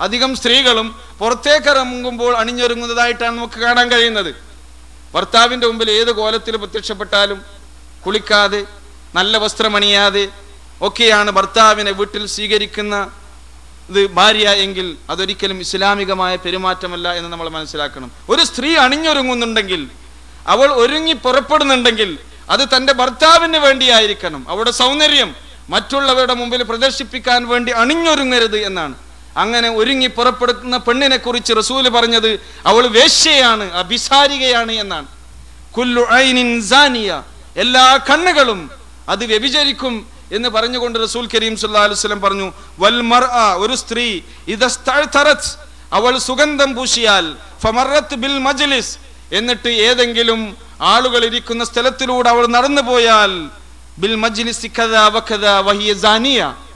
അധികം സ്ത്രീകളും പുറത്തേക്കിറങ്ങുമ്പോൾ അണിഞ്ഞൊരുങ്ങുന്നതായിട്ടാണ് നമുക്ക് കാണാൻ കഴിയുന്നത്. ഭർത്താവിൻ്റെ മുമ്പിൽ ഏത് കോലത്തിൽ പ്രത്യക്ഷപ്പെട്ടാലും കുളിക്കാതെ നല്ല വസ്ത്രമണിയാതെ ഒക്കെയാണ് ഭർത്താവിനെ വീട്ടിൽ സ്വീകരിക്കുന്ന ഭാര്യ എങ്കിൽ അതൊരിക്കലും ഇസ്ലാമികമായ പെരുമാറ്റമല്ല എന്ന് നമ്മൾ മനസ്സിലാക്കണം. ഒരു സ്ത്രീ അണിഞ്ഞൊരുങ്ങുന്നുണ്ടെങ്കിൽ, അവൾ ഒരുങ്ങി പുറപ്പെടുന്നുണ്ടെങ്കിൽ അത് തൻ്റെ ഭർത്താവിന് വേണ്ടിയായിരിക്കണം. അവളുടെ സൗന്ദര്യം മറ്റുള്ളവരുടെ മുമ്പിൽ പ്രദർശിപ്പിക്കാൻ വേണ്ടി അണിഞ്ഞൊരുങ്ങരുത് എന്നാണ്. അങ്ങനെ ഒരുങ്ങി പുറപ്പെടുന്ന പെണ്ണിനെ കുറിച്ച് റസൂല് പറഞ്ഞത് അവൾ വേശ്യയാണ്, അഭിസാരികയാണ് എന്നാണ്. കുല്ലു ഐനിൻ സാനിയ, എല്ലാ കണ്ണുകളും അത് വ്യഭിചരിക്കും എന്ന് പറഞ്ഞുകൊണ്ട് റസൂൽ കരീം സല്ലല്ലാഹു അലൈഹി വസല്ലം പറഞ്ഞു, വൽ മർഅ, ഒരു സ്ത്രീ ഇദസ്തഅതറത്, അവൾ സുഗന്ധം പൂശിയാൽ, ഫമറത് ബിൽ മജ്ലിസ്, എന്നിട്ട് ഏതെങ്കിലും ആളുകൾ ഇരിക്കുന്ന സ്ഥലത്തിലൂടെ അവൾ നടന്നു പോയാൽ, ബിൽ മജ്ലിസി കദാ വകദാ വഹിയ സാനിയ,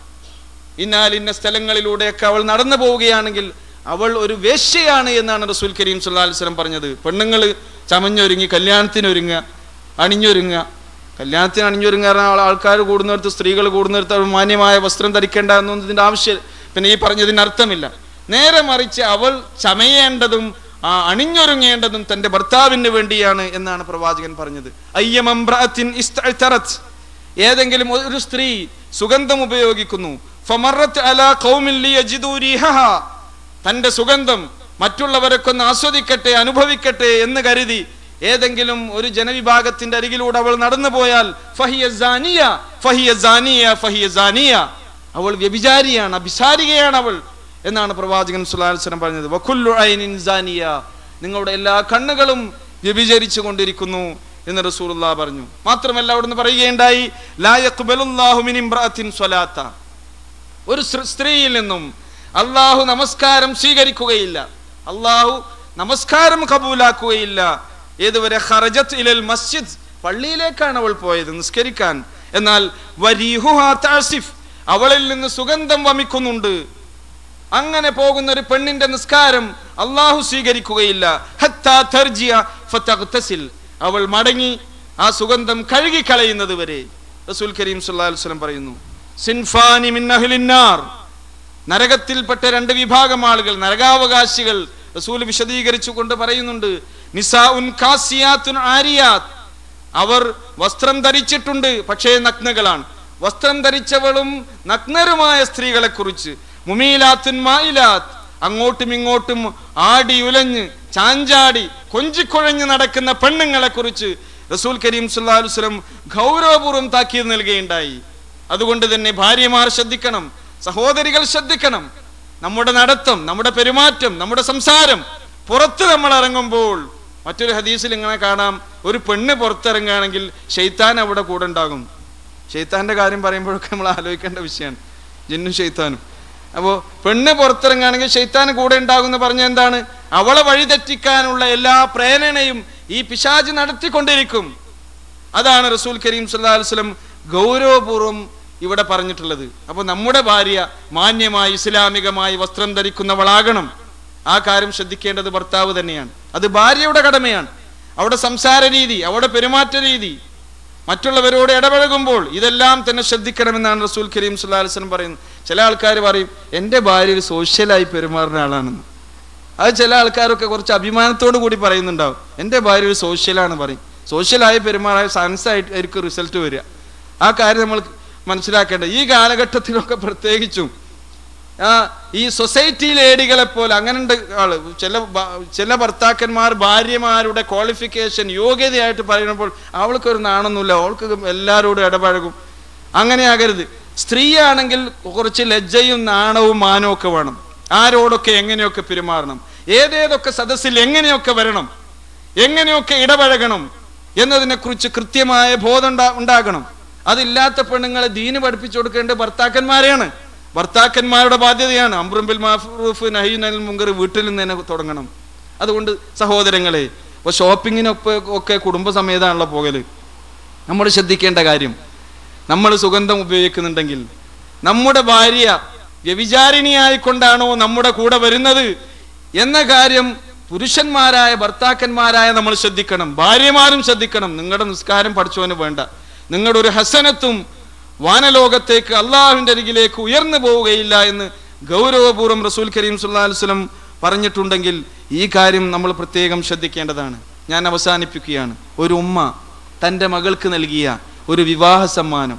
ഇന്ന സ്ഥലങ്ങളിലൂടെയൊക്കെ അവൾ നടന്നു പോവുകയാണെങ്കിൽ അവൾ ഒരു വേശ്യയാണ് എന്നാണ് റസൂൽ കരീം സല്ലല്ലാഹു അലൈഹി വസല്ലം പറഞ്ഞത്. പെണ്ണുങ്ങൾ ചമഞ്ഞൊരുങ്ങി കല്യാണത്തിനൊരുങ്ങുക, അണിഞ്ഞൊരുങ്ങുക. കല്യാണത്തിന് അണിഞ്ഞൊരുങ്ങാൻ ആൾക്കാർ കൂടുന്നിടത്ത്, സ്ത്രീകൾ കൂടുന്നിടത്ത് അവൾ മാന്യമായ വസ്ത്രം ധരിക്കേണ്ട എന്നതിൻ്റെ ആവശ്യം പിന്നെ ഈ പറഞ്ഞതിന് അർത്ഥമില്ല. നേരെ മറിച്ച് അവൾ ചമയേണ്ടതും അണിഞ്ഞൊരുങ്ങേണ്ടതും തൻ്റെ ഭർത്താവിന് വേണ്ടിയാണ് എന്നാണ് പ്രവാചകൻ പറഞ്ഞത്. അയ്യമംബ്രഅത്തിൻ ഇസ്തഅതറത്, ഏതെങ്കിലും ഒരു സ്ത്രീ സുഗന്ധം ഉപയോഗിക്കുന്നു, ഫമറത് അലാ ഖൗമിൻ ലിയജിദൂ റീഹഹാ, തൻ്റെ സുഗന്ധം മറ്റുള്ളവരൊക്കെ ഒന്ന് ആസ്വദിക്കട്ടെ, അനുഭവിക്കട്ടെ എന്ന് കരുതി ഏതെങ്കിലും ഒരു ജനവിഭാഗത്തിന്റെ അരികിലൂടെ അവൾ നടന്നു പോയാൽ, ഫഹിയ സാനിയ ഫഹിയ സാനിയ ഫഹിയ സാനിയ, അവൾ വ്യഭിചാരിയാണ്, അഭിസാരികയാണ് അവൾ എന്നാണ് പ്രവാചകൻ സല്ലല്ലാഹു അലൈഹി വസല്ലം പറഞ്ഞത്. വകുല്ലു ഐനിൻ സാനിയ, നിങ്ങളുടെ എല്ലാ കണ്ണുകളും വ്യഭിചരിച്ചു കൊണ്ടിരിക്കുന്നു എന്ന് റസൂലുള്ളാഹി പറഞ്ഞു. മാത്രമല്ല അവിടുന്ന് പറയുകയുണ്ടായി, ലാ യഖ്ബലുല്ലാഹു മിൻ ഇംറഅത്തിൻ സ്വലാത്ത, ഒരു സ്ത്രീയിൽ നിന്നും അള്ളാഹു നമസ്കാരം സ്വീകരിക്കുകയില്ല, അള്ളാഹു നമസ്കാരം കബൂലാക്കുകയില്ല. ഏതുവരെ? ഖറജത് ഇലൽ മസ്ജിദ്, പള്ളിയിലേക്കാണ് അവൾ പോയത് നിസ്കരിക്കാൻ. എന്നാൽ വരീഹുഹാ തഅസിഫ്, അവളിൽ നിന്ന് സുഗന്ധം വമിക്കുന്നുണ്ട്. അങ്ങനെ പോകുന്ന ഒരു പെണ്ണിന്റെ നിസ്കാരം അള്ളാഹു സ്വീകരിക്കുകയില്ല. ഹത്താ തർജിയ ഫതഗ്തസിൽ, അവൾ മടങ്ങി ആ സുഗന്ധം കഴുകി കളയുന്നത് വരെ. റസൂൽ കരീം സല്ലല്ലാഹു അലൈഹി വസല്ലം പറയുന്നു, സിൻഫാനി മിൻ അഹ്ലിന്നാർ, നരകത്തിൽപ്പെട്ട രണ്ട് വിഭാഗം ആളുകൾ, നരകാവകാശികൾ റസൂൽ വിശദീകരിച്ചു കൊണ്ട് പറയുന്നുണ്ട്, നിസാഉൻ കാസിയാത്തുൻ ആരിയാത്ത്, അവർ വസ്ത്രം ധരിച്ചിട്ടുണ്ട് പക്ഷേ നഗ്നകളാണ്. വസ്ത്രം ധരിച്ചവളും നഗ്നരുമായ സ്ത്രീകളെ കുറിച്ച്. മുമീലാത്തുൻ മായിലാത്ത്, അങ്ങോട്ടും ഇങ്ങോട്ടും ആടി ഉലഞ്ഞ് ചാഞ്ചാടി കൊഞ്ചിക്കൊഴഞ്ഞ് നടക്കുന്ന പെണ്ണുങ്ങളെ കുറിച്ച് റസൂൽ കരീം സല്ലല്ലാഹു അലൈഹി വസല്ലം ഗൗരവപൂർവ്വം താക്കീത് നൽകുകയുണ്ടായി. അതുകൊണ്ട് തന്നെ ഭാര്യമാർ ശ്രദ്ധിക്കണം, സഹോദരികൾ ശ്രദ്ധിക്കണം. നമ്മുടെ നടത്തം, നമ്മുടെ പെരുമാറ്റം, നമ്മുടെ സംസാരം, പുറത്ത് നമ്മൾ ഇറങ്ങുമ്പോൾ, മറ്റൊരു ഹദീസിൽ ഇങ്ങനെ കാണാം, ഒരു പെണ്ണ് പുറത്തിറങ്ങുകയാണെങ്കിൽ ശൈത്താൻ അവിടെ കൂടെ ഉണ്ടാകും. ശൈത്താന്റെ കാര്യം പറയുമ്പോഴൊക്കെ നമ്മൾ ആലോചിക്കേണ്ട വിഷയമാണ്, ജിന്നും ശൈത്താനും. അപ്പോൾ പെണ്ണ് പുറത്തിറങ്ങുകയാണെങ്കിൽ ശൈത്താൻ കൂടെ ഉണ്ടാകും എന്ന് പറഞ്ഞ എന്താണ്? അവളെ വഴിതെറ്റിക്കാനുള്ള എല്ലാ പ്രേരണയും ഈ പിശാച് നടത്തിക്കൊണ്ടിരിക്കും. അതാണ് റസൂൽ കരീം സല്ലല്ലാഹു അലൈഹി വസല്ലം ഗൗരവപൂർവ്വം ഇവിടെ പറഞ്ഞിട്ടുള്ളത്. അപ്പോൾ നമ്മുടെ ഭാര്യ മാന്യമായി ഇസ്ലാമികമായി വസ്ത്രം ധരിക്കുന്നവളാകണം. ആ കാര്യം ശ്രദ്ധിക്കേണ്ടത് ഭർത്താവ് തന്നെയാണ്. അത് ഭാര്യയുടെ കടമയാണ്. അവിടെ സംസാര രീതി, അവിടെ പെരുമാറ്റ രീതി, മറ്റുള്ളവരോട് ഇടപഴകുമ്പോൾ ഇതെല്ലാം തന്നെ ശ്രദ്ധിക്കണമെന്നാണ് റസൂൽ കരീം സല്ലല്ലാഹു അലൈഹി വസല്ലം പറയുന്നത്. ചില ആൾക്കാർ പറയും, എൻ്റെ ഭാര്യ ഒരു സോഷ്യലായി പെരുമാറുന്ന ആളാണെന്ന്. അത് ചില ആൾക്കാരൊക്കെ കുറച്ച് അഭിമാനത്തോടു കൂടി പറയുന്നുണ്ടാവും, എൻ്റെ ഭാര്യ ഒരു സോഷ്യലാണ് പറയും. സോഷ്യലായി പെരുമാറാൻ സയൻസായിരിക്കും റിസൾട്ട് വരിക. ആ കാര്യം നമ്മൾ മനസ്സിലാക്കേണ്ടത്. ഈ കാലഘട്ടത്തിലൊക്കെ പ്രത്യേകിച്ചും ഈ സൊസൈറ്റി ലേഡികളെ പോലെ അങ്ങനെയുണ്ട് ആള്. ചില ഭർത്താക്കന്മാർ ഭാര്യമാരുടെ ക്വാളിഫിക്കേഷൻ യോഗ്യതയായിട്ട് പറയുമ്പോൾ അവൾക്കൊരു നാണൊന്നുമില്ല, അവൾക്ക് എല്ലാവരോടും ഇടപഴകും. അങ്ങനെ ആകരുത്. സ്ത്രീയാണെങ്കിൽ കുറച്ച് ലജ്ജയും നാണവും മാനവും ഒക്കെ വേണം. ആരോടൊക്കെ എങ്ങനെയൊക്കെ പെരുമാറണം, ഏതേതൊക്കെ സദസ്സിൽ എങ്ങനെയൊക്കെ വരണം, എങ്ങനെയൊക്കെ ഇടപഴകണം എന്നതിനെക്കുറിച്ച് കൃത്യമായ ബോധം ഉണ്ടാകണം. അതില്ലാത്ത പെണ്ണുങ്ങളെ ദീന് പഠിപ്പിച്ചു കൊടുക്കേണ്ട ഭർത്താക്കന്മാരെയാണ്, ഭർത്താക്കന്മാരുടെ ബാധ്യതയാണ്. അംറും ബിൽ മഅറൂഫ് നഹ്യുൻ അനിൽ മുൻകർ വീട്ടിൽ നിന്ന് തന്നെ തുടങ്ങണം. അതുകൊണ്ട് സഹോദരങ്ങളെ, ഇപ്പോൾ ഷോപ്പിങ്ങിനൊക്കെ കുടുംബസമേതമാണല്ലോ പോകല്. നമ്മൾ ശ്രദ്ധിക്കേണ്ട കാര്യം, നമ്മൾ സുഗന്ധം ഉപയോഗിക്കുന്നുണ്ടെങ്കിൽ നമ്മുടെ ഭാര്യ വ്യഭിചാരിണിയായിക്കൊണ്ടാണോ നമ്മുടെ കൂടെ വരുന്നത് എന്ന കാര്യം പുരുഷന്മാരായ ഭർത്താക്കന്മാരായ നമ്മൾ ശ്രദ്ധിക്കണം. ഭാര്യമാരും ശ്രദ്ധിക്കണം. നിങ്ങളുടെ നിസ്കാരം പഠിച്ചവന് വേണ്ട, നിങ്ങളുടെ ഒരു ഹസനത്തും വാനലോകത്തേക്ക് അള്ളാഹുവിൻ്റെ അരികിലേക്ക് ഉയർന്നു പോവുകയില്ല എന്ന് ഗൗരവപൂർവ്വം റസൂൽ കരീം സല്ലല്ലാഹു അലൈഹി വസല്ലം പറഞ്ഞിട്ടുണ്ടെങ്കിൽ ഈ കാര്യം നമ്മൾ പ്രത്യേകം ശ്രദ്ധിക്കേണ്ടതാണ്. ഞാൻ അവസാനിപ്പിക്കുകയാണ്. ഒരു ഉമ്മ തൻ്റെ മകൾക്ക് നൽകിയ ഒരു വിവാഹ സമ്മാനം,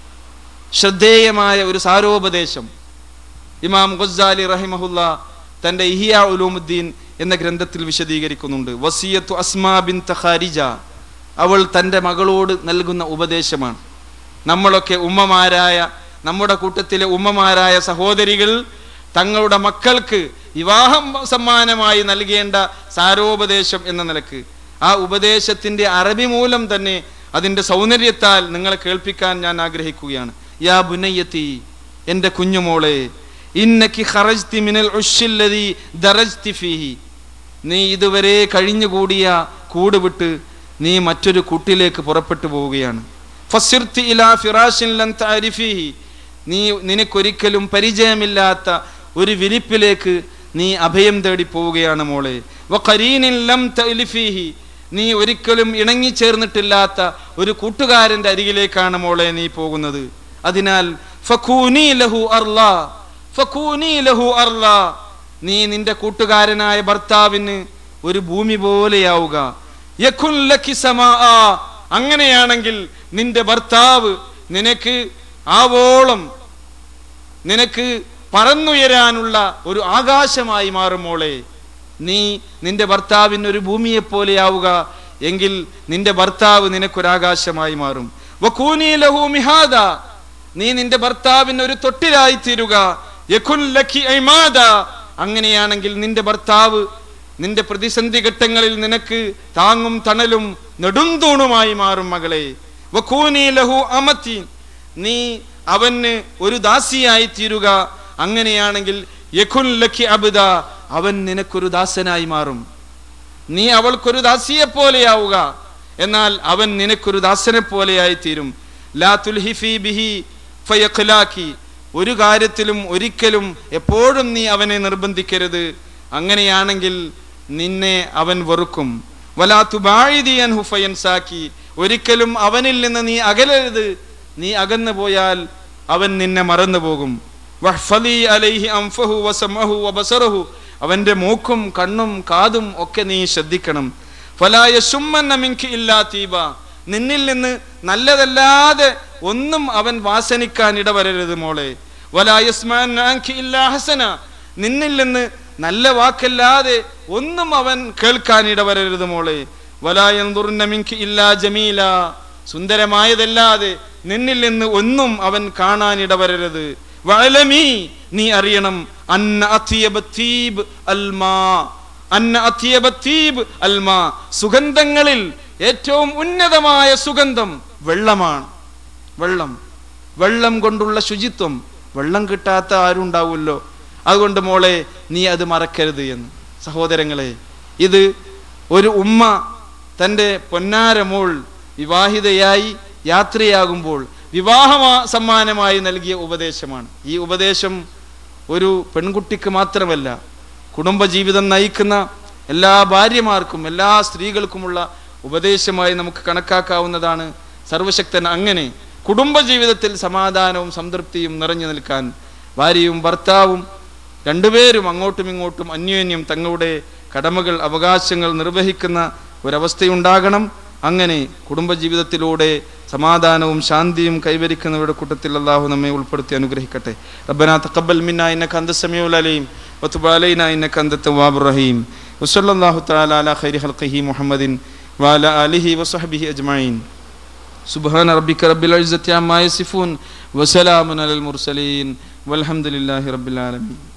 ശ്രദ്ധേയമായ ഒരു സാരോപദേശം ഇമാം ഗസ്സാലി റഹിമഹുല്ലാ തൻ്റെ ഇഹ്യാ ഉലൂമുദ്ദീൻ എന്ന ഗ്രന്ഥത്തിൽ വിശദീകരിക്കുന്നുണ്ട്. വസിയത്തു അസ്മാ ബിൻത് ഖാരിജ, അവൾ തൻ്റെ മകളോട് നൽകുന്ന ഉപദേശമാണ്. നമ്മളൊക്കെ ഉമ്മമാരായ, നമ്മുടെ കൂട്ടത്തിലെ ഉമ്മമാരായ സഹോദരികൾ തങ്ങളുടെ മക്കൾക്ക് വിവാഹം സമ്മാനമായി നൽകേണ്ട സാരോപദേശം എന്ന നിലക്ക് ആ ഉപദേശത്തിൻ്റെ അറബി മൂലം തന്നെ അതിൻ്റെ സൗന്ദര്യത്താൽ നിങ്ങളെ കേൾപ്പിക്കാൻ ഞാൻ ആഗ്രഹിക്കുകയാണ്. യാ ബുനയ്യത്തി, എൻ്റെ കുഞ്ഞുമോളെ, ഇന്നക്കി ഖറജ്തി മിനൽ ഉശ്ശില്ലദി ദറജ്തി ഫീഹി, നീ ഇതുവരെ കഴിഞ്ഞുകൂടിയ കൂട് വിട്ട് നീ മറ്റൊരു കൂട്ടിലേക്ക് പുറപ്പെട്ടു പോവുകയാണ്. ഫസിർതി ഇലാ ഫിറാശിൻ ലൻ തഅരിഫീഹി, നീ നിനക്കൊരിക്കലും പരിചയമില്ലാത്ത ഒരു വിരിപ്പിലേക്ക് നീ അഭയം തേടി പോവുകയാണ് മോളെ. വഖരീനിൻ ലം തഅലിഫീഹി, നീ ഒരിക്കലും ഇണങ്ങിച്ചേർന്നിട്ടില്ലാത്ത ഒരു കൂട്ടുകാരൻ്റെ അരികിലേക്കാണ് മോളെ നീ പോകുന്നത്. അതിനാൽ ഫകൂനി ലഹു അർലാ, ഫകൂനി ലഹു അർലാ, നീ നിന്റെ കൂട്ടുകാരനായ ഭർത്താവിന് ഒരു ഭൂമി പോലെയാവുക. യകുൻ ലകി സമാഅ, അങ്ങനെയാണെങ്കിൽ നിന്റെ ഭർത്താവ് നിനക്ക് ആവോളം നിനക്ക് പറന്നുയരാനുള്ള ഒരു ആകാശമായി മാറും മോളെ. നീ നിന്റെ ഭർത്താവിന് ഒരു ഭൂമിയെപ്പോലെയാവുക എങ്കിൽ നിന്റെ ഭർത്താവ് നിനക്കൊരാകാശമായി മാറും. വകൂനി ലഹു മിഹാദ, നീ നിന്റെ ഭർത്താവിന് ഒരു തൊട്ടിലായി തീരുക. യകുൻ ലകി ഇമാദ, അങ്ങനെയാണെങ്കിൽ നിന്റെ ഭർത്താവ് നിന്റെ പ്രതിസന്ധി ഘട്ടങ്ങളിൽ നിനക്ക് താങ്ങും തണലും നെടുന്തൂണുമായി മാറും മകളെ. വകൂനി ലഹു അമതി, നീ അവന് ഒരു ദാസിയായി തീരുക. അങ്ങനെയാണെങ്കിൽ യകുൻ ലകി അബ്ദ, അവൻ നിനക്കൊരു ദാസനായി മാറും. നീ അവൾക്കൊരു ദാസിയെ പോലെയാവുക, എന്നാൽ അവൻ നിനക്കൊരു ദാസനെ പോലെയായി തീരും. ലാ തുൽഹിഫി ബിഹി ഫയഖ്ലാക്കി, ഒരു കാര്യത്തിലും ഒരിക്കലും എപ്പോഴും നീ അവനെ നിർബന്ധിക്കരുത്. അങ്ങനെയാണെങ്കിൽ നിന്നെ അവൻ വെറുക്കും. വലാ തുബാഇദി അൻഹു ഫയൻസാക്കി, ഒരിക്കലും അവനിൽ നിന്ന് നീ അകലരുത്. നീ അകന്നു പോയാൽ അവൻ നിന്നെ മറന്നു പോകും. വഹ്ഫലി അലൈഹി അൻഫഹു വസമഹു വബസറഹു, അവൻ്റെ മൂക്കും കണ്ണും കാതും ഒക്കെ നീ ശ്രദ്ധിക്കണം. ഫലാ യശുമ്മന്ന മിൻകി ഇല്ലാ തീബ, നിന്നിൽ നിന്ന് നല്ലതല്ലാതെ ഒന്നും അവൻ വാസനിക്കാൻ ഇടവരരുത് മോളെ. വലാ യസ്മഅന്ന അൻകി ഇല്ലാ ഹസന, നിന്നിൽ നിന്ന് നല്ല വാക്കല്ലാതെ ഒന്നും അവൻ കേൾക്കാൻ ഇടവരരുത് മോളെ. വലാ യൻദുർന മിൻകി ഇല്ലാ ജമീല, സുന്ദരമായതല്ലാതെ നിന്നിൽ നിന്ന് ഒന്നും അവൻ കാണാൻ ഇടവരരുത്. വഅലമി, നീ അറിയണം, അന്ന അത്യബ തീബ് അൽമാ, അന്ന അത്യബ തീബ് അൽമാ, സുഗന്ധങ്ങളിൽ ഏറ്റവും ഉന്നതമായ സുഗന്ധം വെള്ളമാണ്. വെള്ളം, വെള്ളം കൊണ്ടുള്ള ശുചിത്വം. വെള്ളം കിട്ടാത്ത ആരുണ്ടാവുമല്ലോ. അതുകൊണ്ട് മോളെ നീ അത് മറക്കരുത് എന്ന്. സഹോദരങ്ങളെ, ഇത് ഒരു ഉമ്മ തൻ്റെ പൊന്നാര മോൾ വിവാഹിതയായി യാത്രയാകുമ്പോൾ വിവാഹ സമ്മാനമായി നൽകിയ ഉപദേശമാണ്. ഈ ഉപദേശം ഒരു പെൺകുട്ടിക്ക് മാത്രമല്ല, കുടുംബജീവിതം നയിക്കുന്ന എല്ലാ ഭാര്യമാർക്കും എല്ലാ സ്ത്രീകൾക്കുമുള്ള ഉപദേശമായി നമുക്ക് കണക്കാക്കാവുന്നതാണ്. സർവശക്തൻ അങ്ങനെ കുടുംബജീവിതത്തിൽ സമാധാനവും സംതൃപ്തിയും നിറഞ്ഞു നിൽക്കാൻ ഭാര്യയും ഭർത്താവും രണ്ടുപേരും അങ്ങോട്ടും ഇങ്ങോട്ടും അന്യോന്യം തങ്ങളുടെ കടമകൾ അവകാശങ്ങൾ നിർവഹിക്കുന്ന ഒരവസ്ഥയുണ്ടാകണം. അങ്ങനെ കുടുംബജീവിതത്തിലൂടെ സമാധാനവും ശാന്തിയും കൈവരിക്കുന്നവരുടെ കൂട്ടത്തിൽ അല്ലാഹു നമ്മെ ഉൾപ്പെടുത്തി അനുഗ്രഹിക്കട്ടെ. റബ്ബനാ തഖബ്ബൽ മിന്നാ ഇന്നക അന്ത സമീഉൽ അലീം വതുബ് അലൈനാ ഇന്നക അന്ത തവ്വാബുർ റഹീം. വസല്ലല്ലാഹു തആല അലാ ഖൈരി ഖൽഖിഹി മുഹമ്മദിൻ വഅലാ ആലിഹി വസഹ്ബിഹി അജ്മഈൻ. സുബ്ഹാന റബ്ബിക റബ്ബിൽ ഇസ്സത്തി അമ്മാ യസിഫൂൻ വസലാമുൻ അലൽ മുർസലീൻ വൽഹംദുലില്ലാഹി റബ്ബിൽ ആലമീൻ.